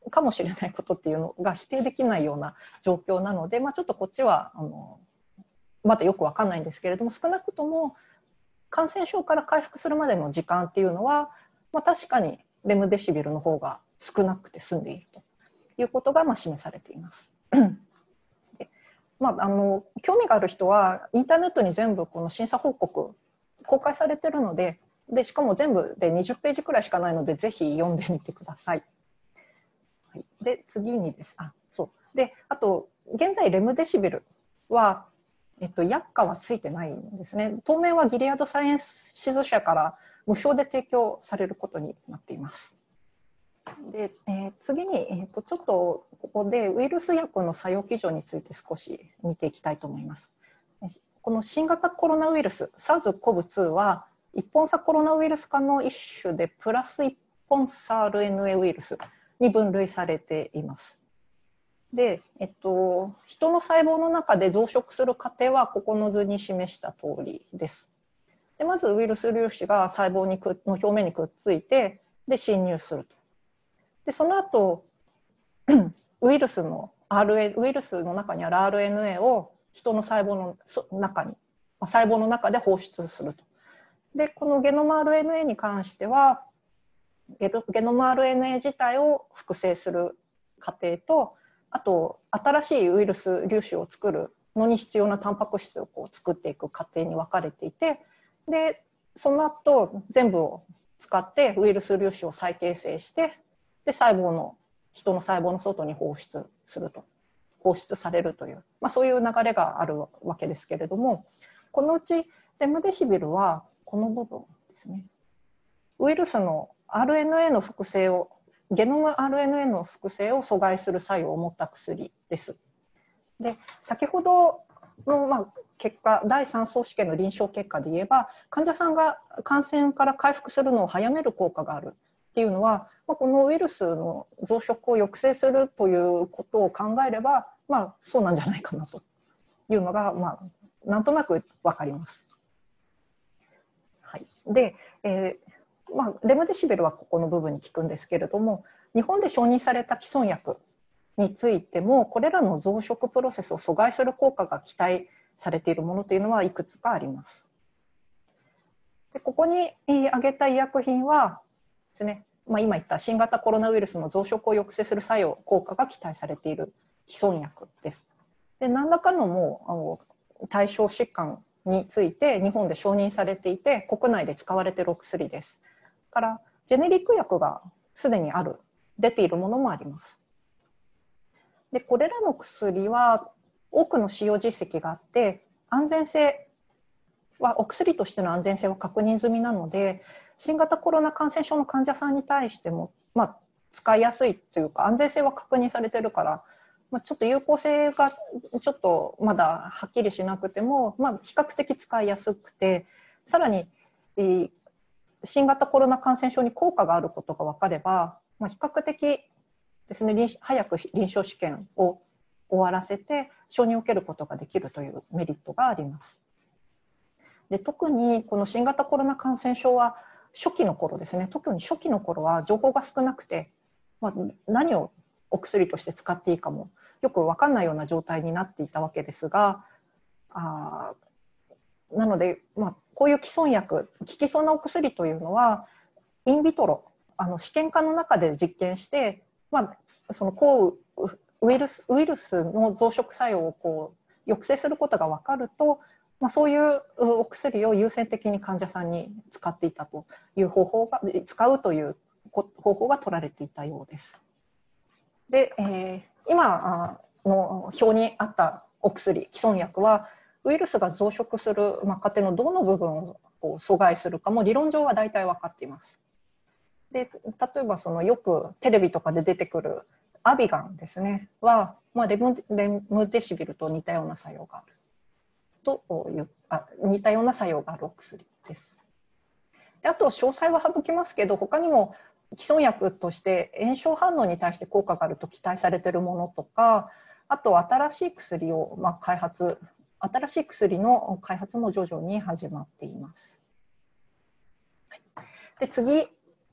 かもしれないことっていうのが否定できないような状況なので、まあ、ちょっとこっちはあのまだよく分かんないんですけれども、少なくとも感染症から回復するまでの時間っていうのは、まあ、確かにレムデシビルの方が少なくて済んでいるということがまあ示されています。で、まあ、あの興味がある人はインターネットに全部この審査報告公開されているので、でしかも全部でにじゅっページくらいしかないので、ぜひ読んでみてください。はい、で次にです。あ、そうで、あと現在レムデシビルは、えっと、薬価はついてないんですね。当面はギリアドサイエンシズ社から無償で提供されることになっています。で、えー、次に、えー、とちょっとここでウイルス薬の作用基準について少し見ていきたいと思います。この新型コロナウイルス サーズコブツー は一本差コロナウイルス科の一種でプラス一本差 アールエヌエー ウイルスに分類されています。で、えっと、人の細胞の中で増殖する過程はここの図に示した通りです。でまずウイルス粒子が細胞にくの表面にくっついて、で侵入すると。でその後ウイルスの アールエー ウイルスの中にある アールエヌエー を人の細胞の中に細胞の中で放出すると。でこのゲノム アールエヌエー に関してはゲノム アールエヌエー 自体を複製する過程と、あと新しいウイルス粒子を作るのに必要なタンパク質をこう作っていく過程に分かれていて、でその後全部を使ってウイルス粒子を再形成して、で細胞の人の細胞の外に放出すると放出されるという、まあ、そういう流れがあるわけですけれども、このうちレムデシビルはこの部分ですね、ウイルスの アールエヌエー の複製をゲノム アールエヌエー の複製を阻害する作用を持った薬です。で先ほどのまあ結果、だいさん相試験の臨床結果で言えば、患者さんが感染から回復するのを早める効果があるっていうのは、まあ、このウイルスの増殖を抑制するということを考えれば、まあ、そうなんじゃないかなというのが、まあ、なんとなく分かります。はい、で、えーまあ、レムデシビルはここの部分に効くんですけれども、日本で承認された既存薬についてもこれらの増殖プロセスを阻害する効果が期待されているものというのはいくつかあります。でここに挙げた医薬品はですね、まあ、今言った新型コロナウイルスの増殖を抑制する作用効果が期待されている既存薬です。で何らかのもうあの対象疾患について日本で承認されていて国内で使われているお薬です。からジェネリック薬がすでにある出ているものもあります。でこれらの薬は多くの使用実績があって安全性はお薬としての安全性は確認済みなので、新型コロナ感染症の患者さんに対しても、まあ、使いやすいというか安全性は確認されているから、まあ、ちょっと有効性がちょっとまだはっきりしなくても、まあ、比較的使いやすくて、さらに、えー、新型コロナ感染症に効果があることが分かれば、まあ、比較的ですね、早く臨床試験を終わらせて承認を受けることができるというメリットがあります。で特にこの新型コロナ感染症は初期の頃ですね、特に初期の頃は情報が少なくて、まあ、何をお薬として使っていいかもよく分かんないような状態になっていたわけですが、あなので、まあ、こういう既存薬、効きそうなお薬というのはインビトロ、あの試験管の中で実験して、まあ、その抗ウイルス、ウイルスの増殖作用をこう抑制することが分かると、まあ、そういうお薬を優先的に患者さんに使っていたという方法が使うという方法が取られていたようです。で、えー、今の表にあったお薬、既存薬はウイルスが増殖する過程のどの部分をこう阻害するかも理論上は大体分かっています。で例えばそのよくテレビとかで出てくるアビガンですねは、まあ、レム、レムデシビルと似たような作用があるというあ似たような作用があるお薬です。であと詳細は省きますけど、他にも既存薬として炎症反応に対して効果があると期待されているものとか、あと新しい薬をまあ開発新しい薬の開発も徐々に始まっています。で次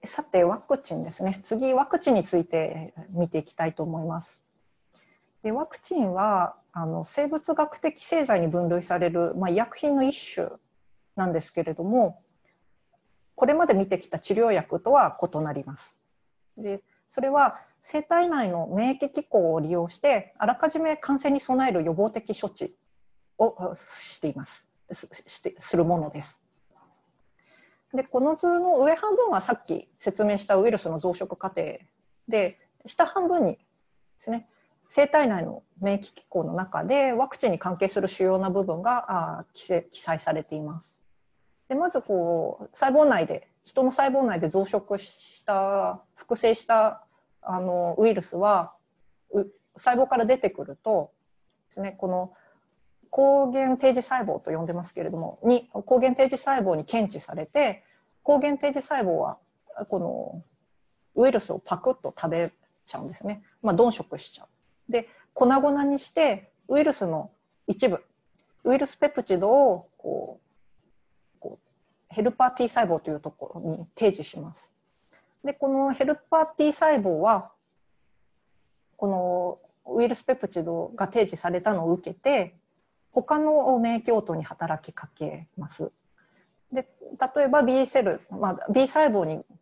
さて、ワクチンですね。次、ワクチンについて見ていきたいと思います。でワクチンはあの生物学的製剤に分類される、まあ、医薬品の一種なんですけれども、これまで見てきた治療薬とは異なります。でそれは生体内の免疫機構を利用してあらかじめ感染に備える予防的処置をしていますしてするものです。でこの図の上半分はさっき説明したウイルスの増殖過程で、下半分にですね、生体内の免疫機構の中でワクチンに関係する主要な部分が記載されています。でまずこう細胞内で人の細胞内で増殖した複製したあのウイルスは細胞から出てくるとですね、この抗原定時細胞と呼んでますけれどもに抗原定時細胞に検知されて、抗原定時細胞はこのウイルスをパクッと食べちゃうんですね。まあ、鈍食しちゃう。で粉々にしてウイルスの一部ウイルスペプチドをこうこうヘルパー T 細胞というところに提示します。でこのヘルパー T 細胞はこのウイルスペプチドが提示されたのを受けて他の免疫応答に働きかけます。で例えば B セル、まあ、B 細胞に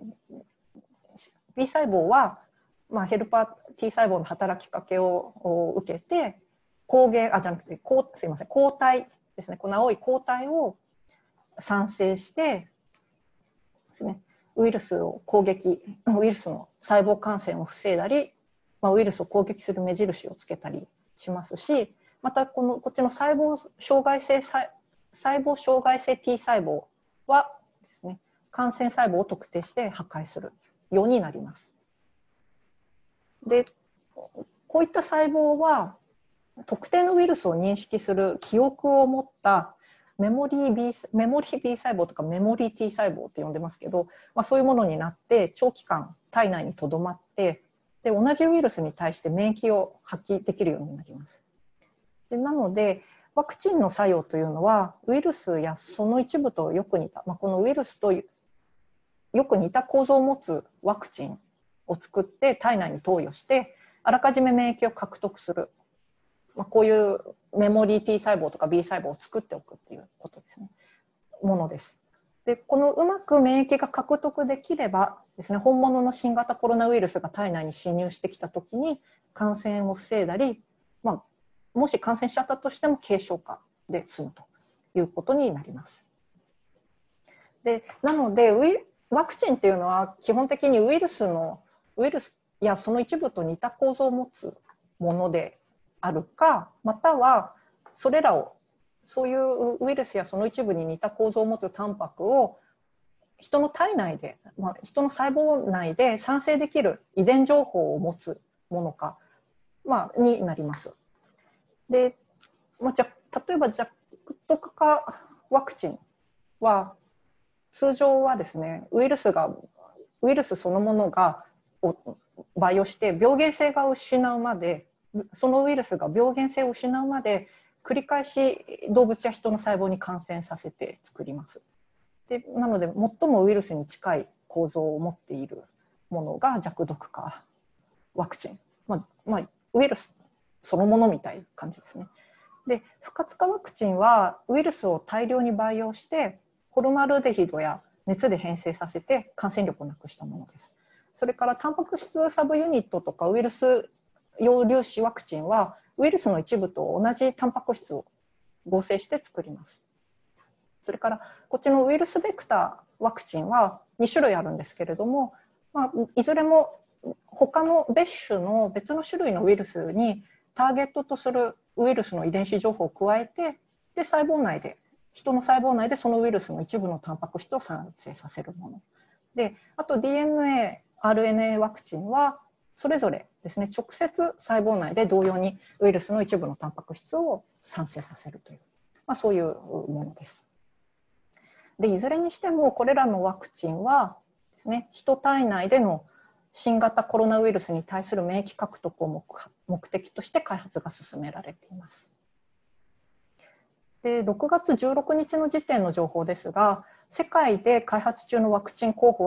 B 細胞は、まあ、ヘルパー T 細胞の働きかけを受けて抗原あじゃなくて抗すいません抗体ですね、この青い抗体を産生してですね、ウイルスを攻撃ウイルスの細胞感染を防いだり、まあ、ウイルスを攻撃する目印をつけたりしますし、またこのこっちの細胞障害性細胞障害性 T 細胞はですね、感染細胞を特定して破壊するようになります。でこういった細胞は特定のウイルスを認識する記憶を持ったメモリー B、メモリー B 細胞とかメモリー T 細胞って呼んでますけど、まあ、そういうものになって長期間体内にとどまってで同じウイルスに対して免疫を発揮できるようになります。でなのでワクチンの作用というのはウイルスやその一部とよく似た、まあ、このウイルスとよく似た構造を持つワクチンを作って体内に投与してあらかじめ免疫を獲得する、まあ、こういうメモリー T 細胞とか B 細胞を作っておくっていうことですね、ものです。でこのうまく免疫が獲得できればですね、本物の新型コロナウイルスが体内に侵入してきたときに感染を防いだり、まあ、もし感染しちゃったとしても軽症化で済むということになります。でなのでウイワクチンっていうのは基本的にウイルスのウイルスやその一部と似た構造を持つものであるか、またはそれらをそういうウイルスやその一部に似た構造を持つタンパクを人の体内で、まあ、人の細胞内で産生できる遺伝情報を持つものか、まあ、になります。で、まあ、じゃ例えば弱毒化ワクチンは通常はですね、ウイルスがウイルスそのものが培養して病原性が失うまで、そのウイルスが病原性を失うまで繰り返し動物や人の細胞に感染させて作ります。でなので最もウイルスに近い構造を持っているものが弱毒化ワクチン、まあまあ、ウイルスそのものみたいな感じですね。で不活化ワクチンはウイルスを大量に培養してホルマルデヒドや熱で変性させて感染力をなくしたものです。それからタンパク質サブユニットとかウイルス陽粒子ワクチンはウイルスの一部と同じタンパク質を合成して作ります。それからこっちのウイルスベクターワクチンはに種類あるんですけれども、まあ、いずれも他の別種の別の種類のウイルスにターゲットとするウイルスの遺伝子情報を加えて、で細胞内で人の細胞内でそのウイルスの一部のタンパク質を産生させるもので、あと ディーエヌエー、アールエヌエー ワクチンはそれぞれですね、直接細胞内で同様にウイルスの一部のタンパク質を産生させるという、まあ、そういうものです。でいずれにしてもこれらのワクチンはですね、人体内での新型コロナウイルスに対する免疫獲得を目的として開発が進められています。でろくがつじゅうろくにちの時点の情報ですが、世界で開発中のワクチン候補は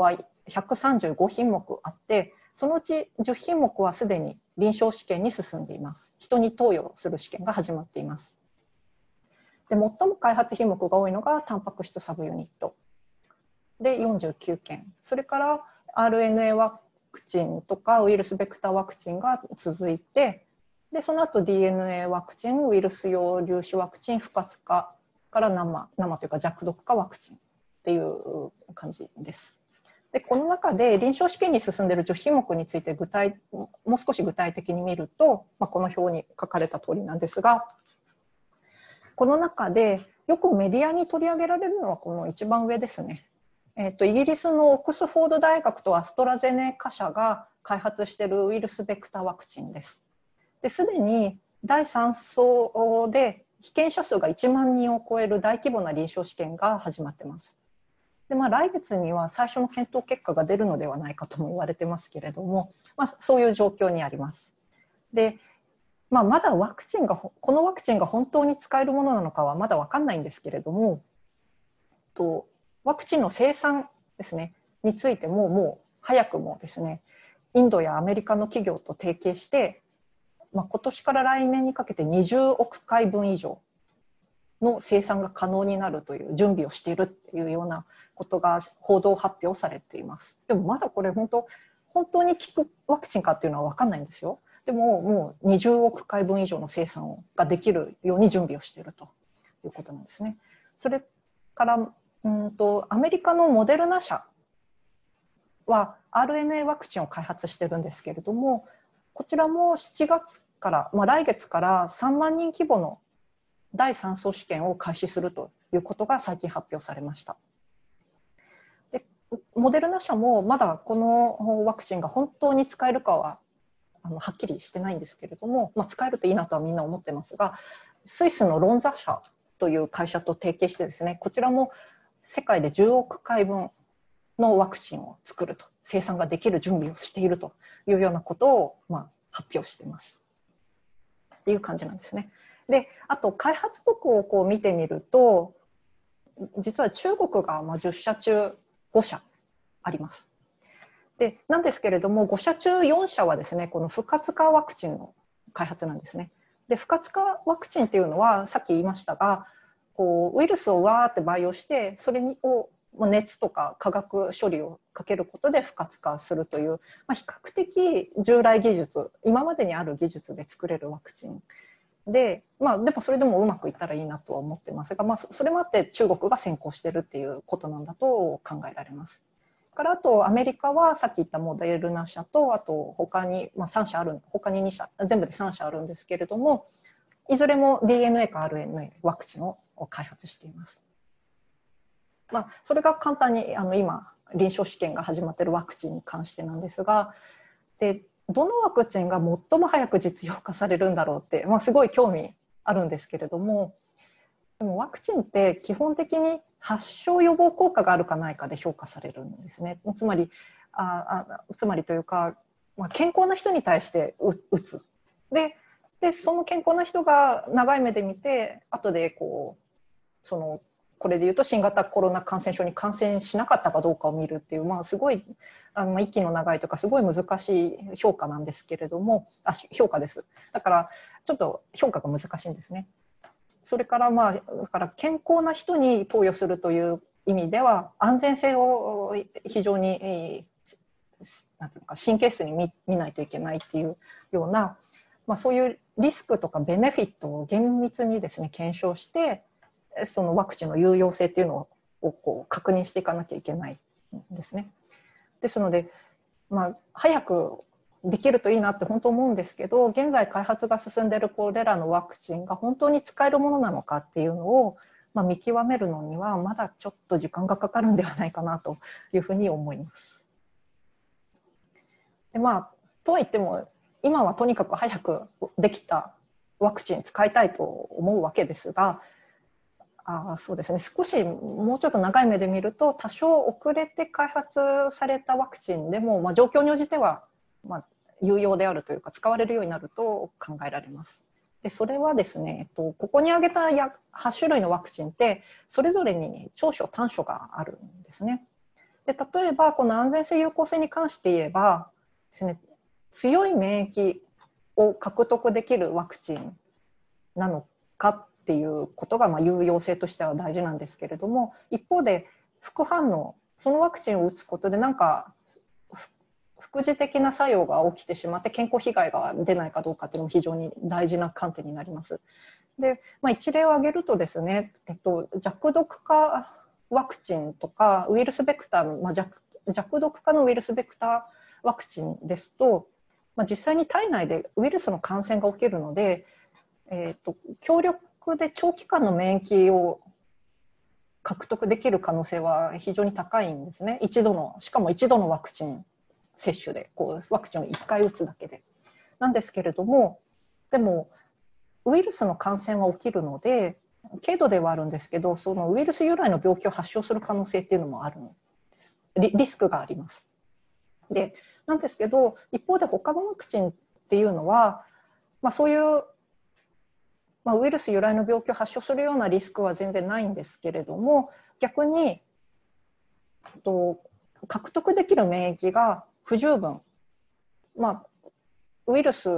ひゃくさんじゅうごひんもくあって、そのうちじゅっひんもくはすでに臨床試験に進んでいます。人に投与する試験が始まっています。で、最も開発品目が多いのがタンパク質サブユニットでよんじゅうきゅうけん、それから アールエヌエー ワクチンとかウイルスベクターワクチンが続いて、でその後 ディーエヌエー ワクチン、ウイルス用粒子ワクチン、不活化から生、生というか弱毒化ワクチンっていう感じです。でこの中で臨床試験に進んでいるじゅっひんもくについて具体もう少し具体的に見ると、まあ、この表に書かれた通りなんですが、この中でよくメディアに取り上げられるのはこの一番上ですね。えーと、イギリスのオックスフォード大学とアストラゼネカ社が開発しているウイルスベクターワクチンです。ですでにだいさんそうで被験者数がいちまんにんを超える大規模な臨床試験が始まっています。で、まあ、来月には最初の検討結果が出るのではないかとも言われてますけれども、まあ、そういう状況にあります。で、まあ、まだワクチンがこのワクチンが本当に使えるものなのかはまだ分かんないんですけれども、とワクチンの生産ですねについてももう早くもですねインドやアメリカの企業と提携して、まあ、今年から来年にかけてにじゅうおくかいぶん以上の生産が可能になるという準備をしているというようなことが報道発表されています。でもまだこれ本当本当に効くワクチンかっていうのは分かんないんですよ。でももうにじゅうおくかいぶん以上の生産ができるように準備をしているということなんですね。それからうんとアメリカのモデルナ社は アールエヌエー ワクチンを開発してるんですけれども、こちらもしちがつから、まあ、来月からさんまんにん規模のだいさんそう試験を開始するということが最近発表されました。でモデルナ社もまだこのワクチンが本当に使えるかはあのはっきりしてないんですけれども、まあ、使えるといいなとはみんな思ってますが、スイスのロンザ社という会社と提携してですね、こちらも世界でじゅうおくかいぶんのワクチンを作ると、生産ができる準備をしているというようなことを、まあ、発表していますっていう感じなんですね。で、あと開発国をこう見てみると、実は中国がまあじゅっしゃちゅうごしゃあります。でなんですけれども、ごしゃちゅうよんしゃはですね、この不活化ワクチンの開発なんですね。で不活化ワクチンっていうのはさっき言いましたが、こうウイルスをわーって培養して、それを熱とか化学処理をかけることで不活化するという、まあ、比較的従来技術、今までにある技術で作れるワクチンで、まあ、でもそれでもうまくいったらいいなとは思ってますが、まあ、それもあって中国が先行しているっていうことなんだと考えられます。からあとアメリカはさっき言ったモデルナ社と、あと他に、まあ、さんしゃある、他ににしゃ、全部でさんしゃあるんですけれども、いずれも ディーエヌエー か アールエヌエー ワクチンを開発しています。まあ、それが簡単にあの今臨床試験が始まっているワクチンに関してなんですが、でどのワクチンが最も早く実用化されるんだろうって、まあ、すごい興味あるんですけれども、でもワクチンって基本的に発症予防効果があるかないかで評価されるんですね。つまりああつまりというか、まあ、健康な人に対して打つ。ででその健康な人が長い目で見て、後でこうそのこれでいうと新型コロナ感染症に感染しなかったかどうかを見るっていう、まあ、すごいあの息の長いというかすごい難しい評価なんですけれども、あ評価です。だからちょっと評価が難しいんですね。それからまあだから健康な人に投与するという意味では安全性を非常になんていうか神経質に 見, 見ないといけないっていうような、まあ、そういうリスクとかベネフィットを厳密にですね検証して、そのワクチンの有用性っていうのをこう確認していかなきゃいけないんですね。ですので、まあ、早くできるといいなって本当思うんですけど、現在開発が進んでいるこれらのワクチンが本当に使えるものなのかっていうのを、まあ、見極めるのにはまだちょっと時間がかかるんではないかなというふうに思います。でまあ、とはいっても今はとにかく早くできたワクチン使いたいと思うわけですが、あそうですね、少しもうちょっと長い目で見ると多少遅れて開発されたワクチンでも、まあ、状況に応じては、まあ、有用であるというか使われるようになると考えられます。でそれはですね、えっと、ここに挙げたはちしゅるいのワクチンってそれぞれに長所短所があるんですね。 で例えばこの安全性有効性に関して言えばですね、強い免疫を獲得できるワクチンなのかっていうことがまあ有用性としては大事なんですけれども、一方で副反応、そのワクチンを打つことでなんか副次的な作用が起きてしまって健康被害が出ないかどうかっていうのも非常に大事な観点になります。で、まあ、一例を挙げるとですね、えっと、弱毒化ワクチンとかウイルスベクターの、まあ、弱, 弱毒化のウイルスベクターワクチンですと、まあ、実際に体内でウイルスの感染が起きるので、えーと、強力で長期間の免疫を獲得できる可能性は非常に高いんですね。一度の、しかも一度のワクチン接種で、こうワクチンをいっかい打つだけで。なんですけれども、でもウイルスの感染は起きるので、軽度ではあるんですけど、そのウイルス由来の病気を発症する可能性っていうのもあるんです。リ、リスクがあります。で、なんですけど、一方で他のワクチンっていうのは、まあ、そういう、まあ、ウイルス由来の病気を発症するようなリスクは全然ないんですけれども、逆にと獲得できる免疫が不十分、まあ、ウイルス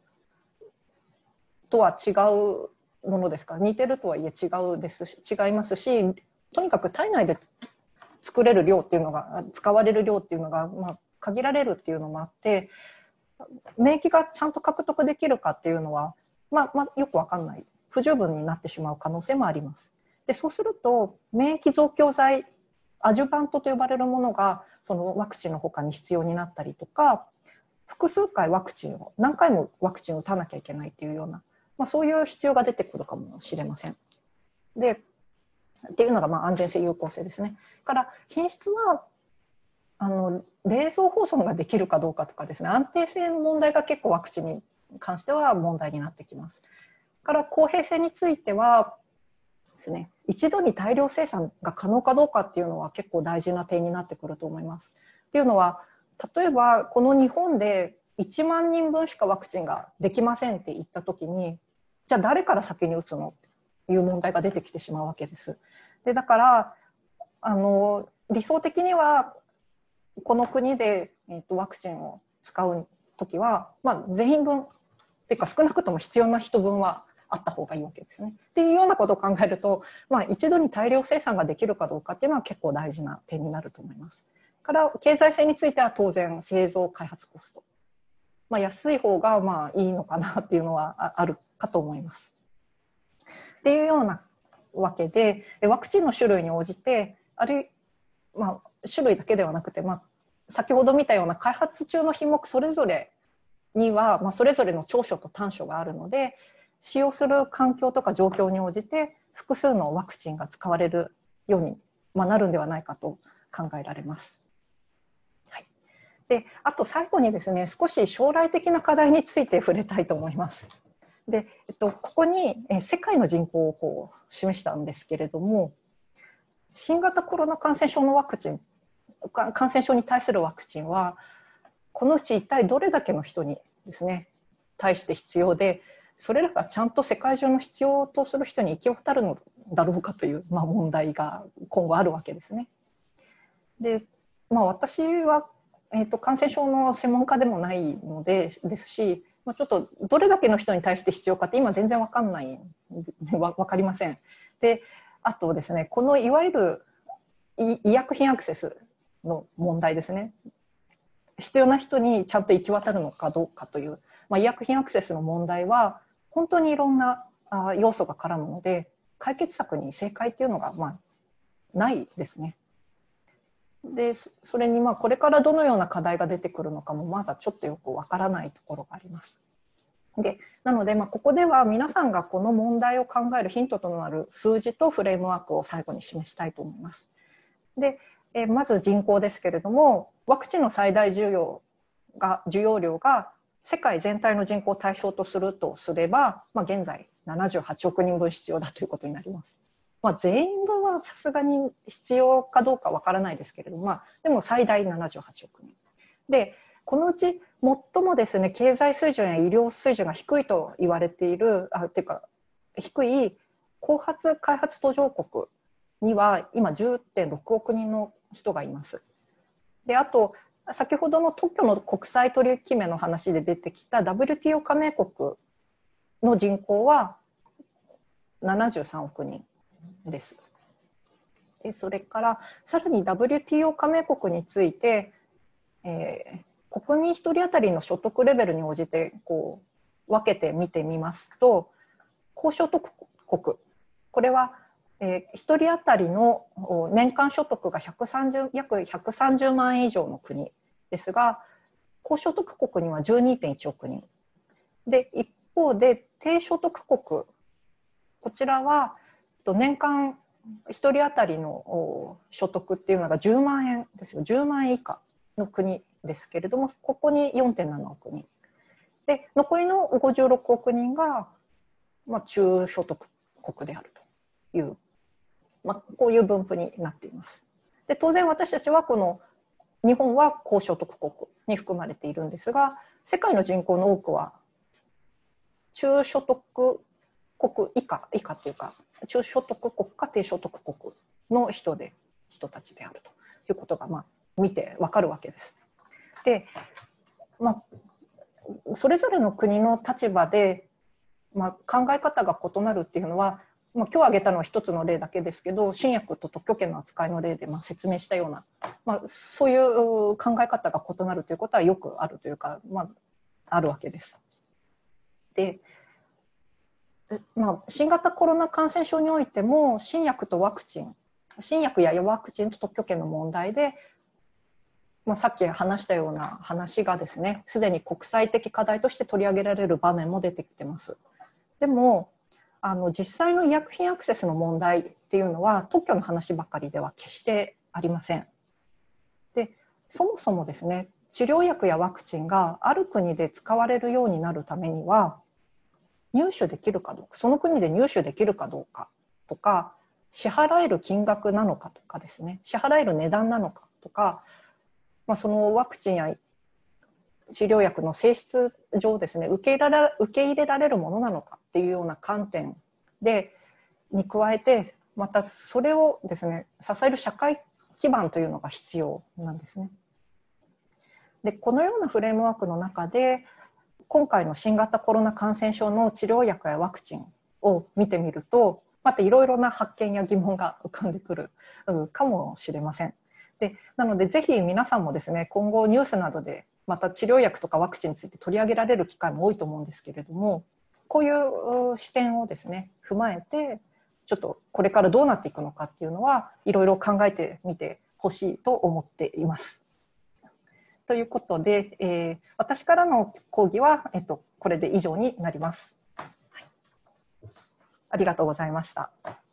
とは違うものですから、似てるとはいえ違うですし、違いますし、とにかく体内で作れる量っていうのが、使われる量っていうのが、まあ、限られるっていうのもあって、免疫がちゃんと獲得できるかっていうのは、まあまあ、よくわかんない、不十分になってしまう可能性もあります。でそうすると免疫増強剤、アジュバントと呼ばれるものがそのワクチンの他に必要になったりとか、複数回ワクチンを何回もワクチンを打たなきゃいけないっていうような、まあ、そういう必要が出てくるかもしれません。でっていうのがまあ安全性有効性ですね。から品質はあの冷蔵保存ができるかどうかとかですね、安定性の問題が結構ワクチンに関しては問題になってきます。から公平性についてはですね、一度に大量生産が可能かどうかっていうのは結構大事な点になってくると思います。っていうのは、例えばこの日本でいちまんにんぶんしかワクチンができませんって言った時に、じゃあ誰から先に打つのっていう問題が出てきてしまうわけです。でだからあの理想的にはこの国で、えー、とワクチンを使うときは、まあ、全員分っていうか少なくとも必要な人分はあった方がいいわけですね。っていうようなことを考えると、まあ、一度に大量生産ができるかどうかっていうのは結構大事な点になると思います。から経済性については当然製造開発コスト、まあ、安い方がまあいいのかなっていうのはあるかと思います。っていうようなわけでワクチンの種類に応じてあるいまあ、種類だけではなくて、まあ、先ほど見たような開発中の品目それぞれには、まあ、それぞれの長所と短所があるので、使用する環境とか状況に応じて複数のワクチンが使われるように、まあ、なるんではないかと考えられます。はい、であと最後にですね、少し将来的な課題について触れたいと思います。で、えっと、ここに世界の人口をこう示したんですけれども、新型コロナ感染症のワクチン、感染症に対するワクチンはこのうち一体どれだけの人にですね対して必要で、それらがちゃんと世界中の必要とする人に行き渡るのだろうかという、まあ、問題が今後あるわけですね。で、まあ、私は、えーと、感染症の専門家でもないのでですし、まあ、ちょっとどれだけの人に対して必要かって今全然分かんない分かりません。であとですね、このいわゆる医薬品アクセスの問題ですね、必要な人にちゃんと行き渡るのかどうかという、まあ、医薬品アクセスの問題は本当にいろんな要素が絡むので、解決策に正解というのがまあないですね。でそれにまあこれからどのような課題が出てくるのかもまだちょっとよくわからないところがあります。でなので、まあ、ここでは皆さんがこの問題を考えるヒントとなる数字とフレームワークを最後に示したいと思います。でえまず人口ですけれども、ワクチンの最大需要が需要量が世界全体の人口を対象とするとすれば、まあ、現在ななじゅうはちおくにんぶん必要だということになります。まあ、全員分はさすがに必要かどうかわからないですけれども、まあ、でも最大ななじゅうはちおくにんで、このうち最もですね経済水準や医療水準が低いと言われている、あっていうか低い後発開発途上国には今 じゅうてんろくおくにんの人がいます。 であと先ほどの特許の国際取引決めの話で出てきた ダブリューティーオー 加盟国の人口はななじゅうさんおくにんです。でそれからさらに ダブリューティーオー 加盟国について、えー、国民ひとり当たりの所得レベルに応じてこう分けて見てみますと、高所得国、これは、えー、ひとり当たりの年間所得がひゃくさんじゅう約ひゃくさんじゅうまんえん以上の国ですが、高所得国には じゅうにてんいちおくにんで、一方で低所得国、こちらは年間ひとり当たりの所得っていうのがじゅうまんえんですよ。じゅうまんえん以下の国ですけれども、ここに よんてんななおくにんで、残りのごじゅうろくおくにんが、まあ、中所得国であるという、まあ、こういう分布になっています。で当然私たちはこの日本は高所得国に含まれているんですが、世界の人口の多くは中所得国以下以下というか中所得国か低所得国の人で人たちであるということが、まあ、見てわかるわけです。で、まあ、それぞれの国の立場で、まあ、考え方が異なるっていうのは、まあ、今日挙げたのは一つの例だけですけど、新薬と特許権の扱いの例でまあ説明したような、まあ、そういう考え方が異なるということはよくあるというか、まあ、あるわけです。でまあ、新型コロナ感染症においても新薬とワクチン、新薬やワクチンと特許権の問題で、まあ、さっき話したような話がですね、すでに国際的課題として取り上げられる場面も出てきてます。でもあの実際の医薬品アクセスの問題っていうのは特許の話ばかりでは決してありません。でそもそもですね、治療薬やワクチンがある国で使われるようになるためには入手できるかどうか、その国で入手できるかどうかとか、支払える金額なのかとかですね、支払える値段なのかとか、まあ、そのワクチンや治療薬の性質上ですね、受け入れられ、受け入れられるものなのかっていうような観点でに加えて、またそれをですね支える社会基盤というのが必要なんですね。でこのようなフレームワークの中で今回の新型コロナ感染症の治療薬やワクチンを見てみると、またいろいろな発見や疑問が浮かんでくるかもしれません。でなのでぜひ皆さんもですね、今後ニュースなどでまた治療薬とかワクチンについて取り上げられる機会も多いと思うんですけれども、こういう視点をですね踏まえて、ちょっとこれからどうなっていくのかっていうのはいろいろ考えてみてほしいと思っています。ということで、えー、私からの講義は、えっと、これで以上になります。はい、ありがとうございました。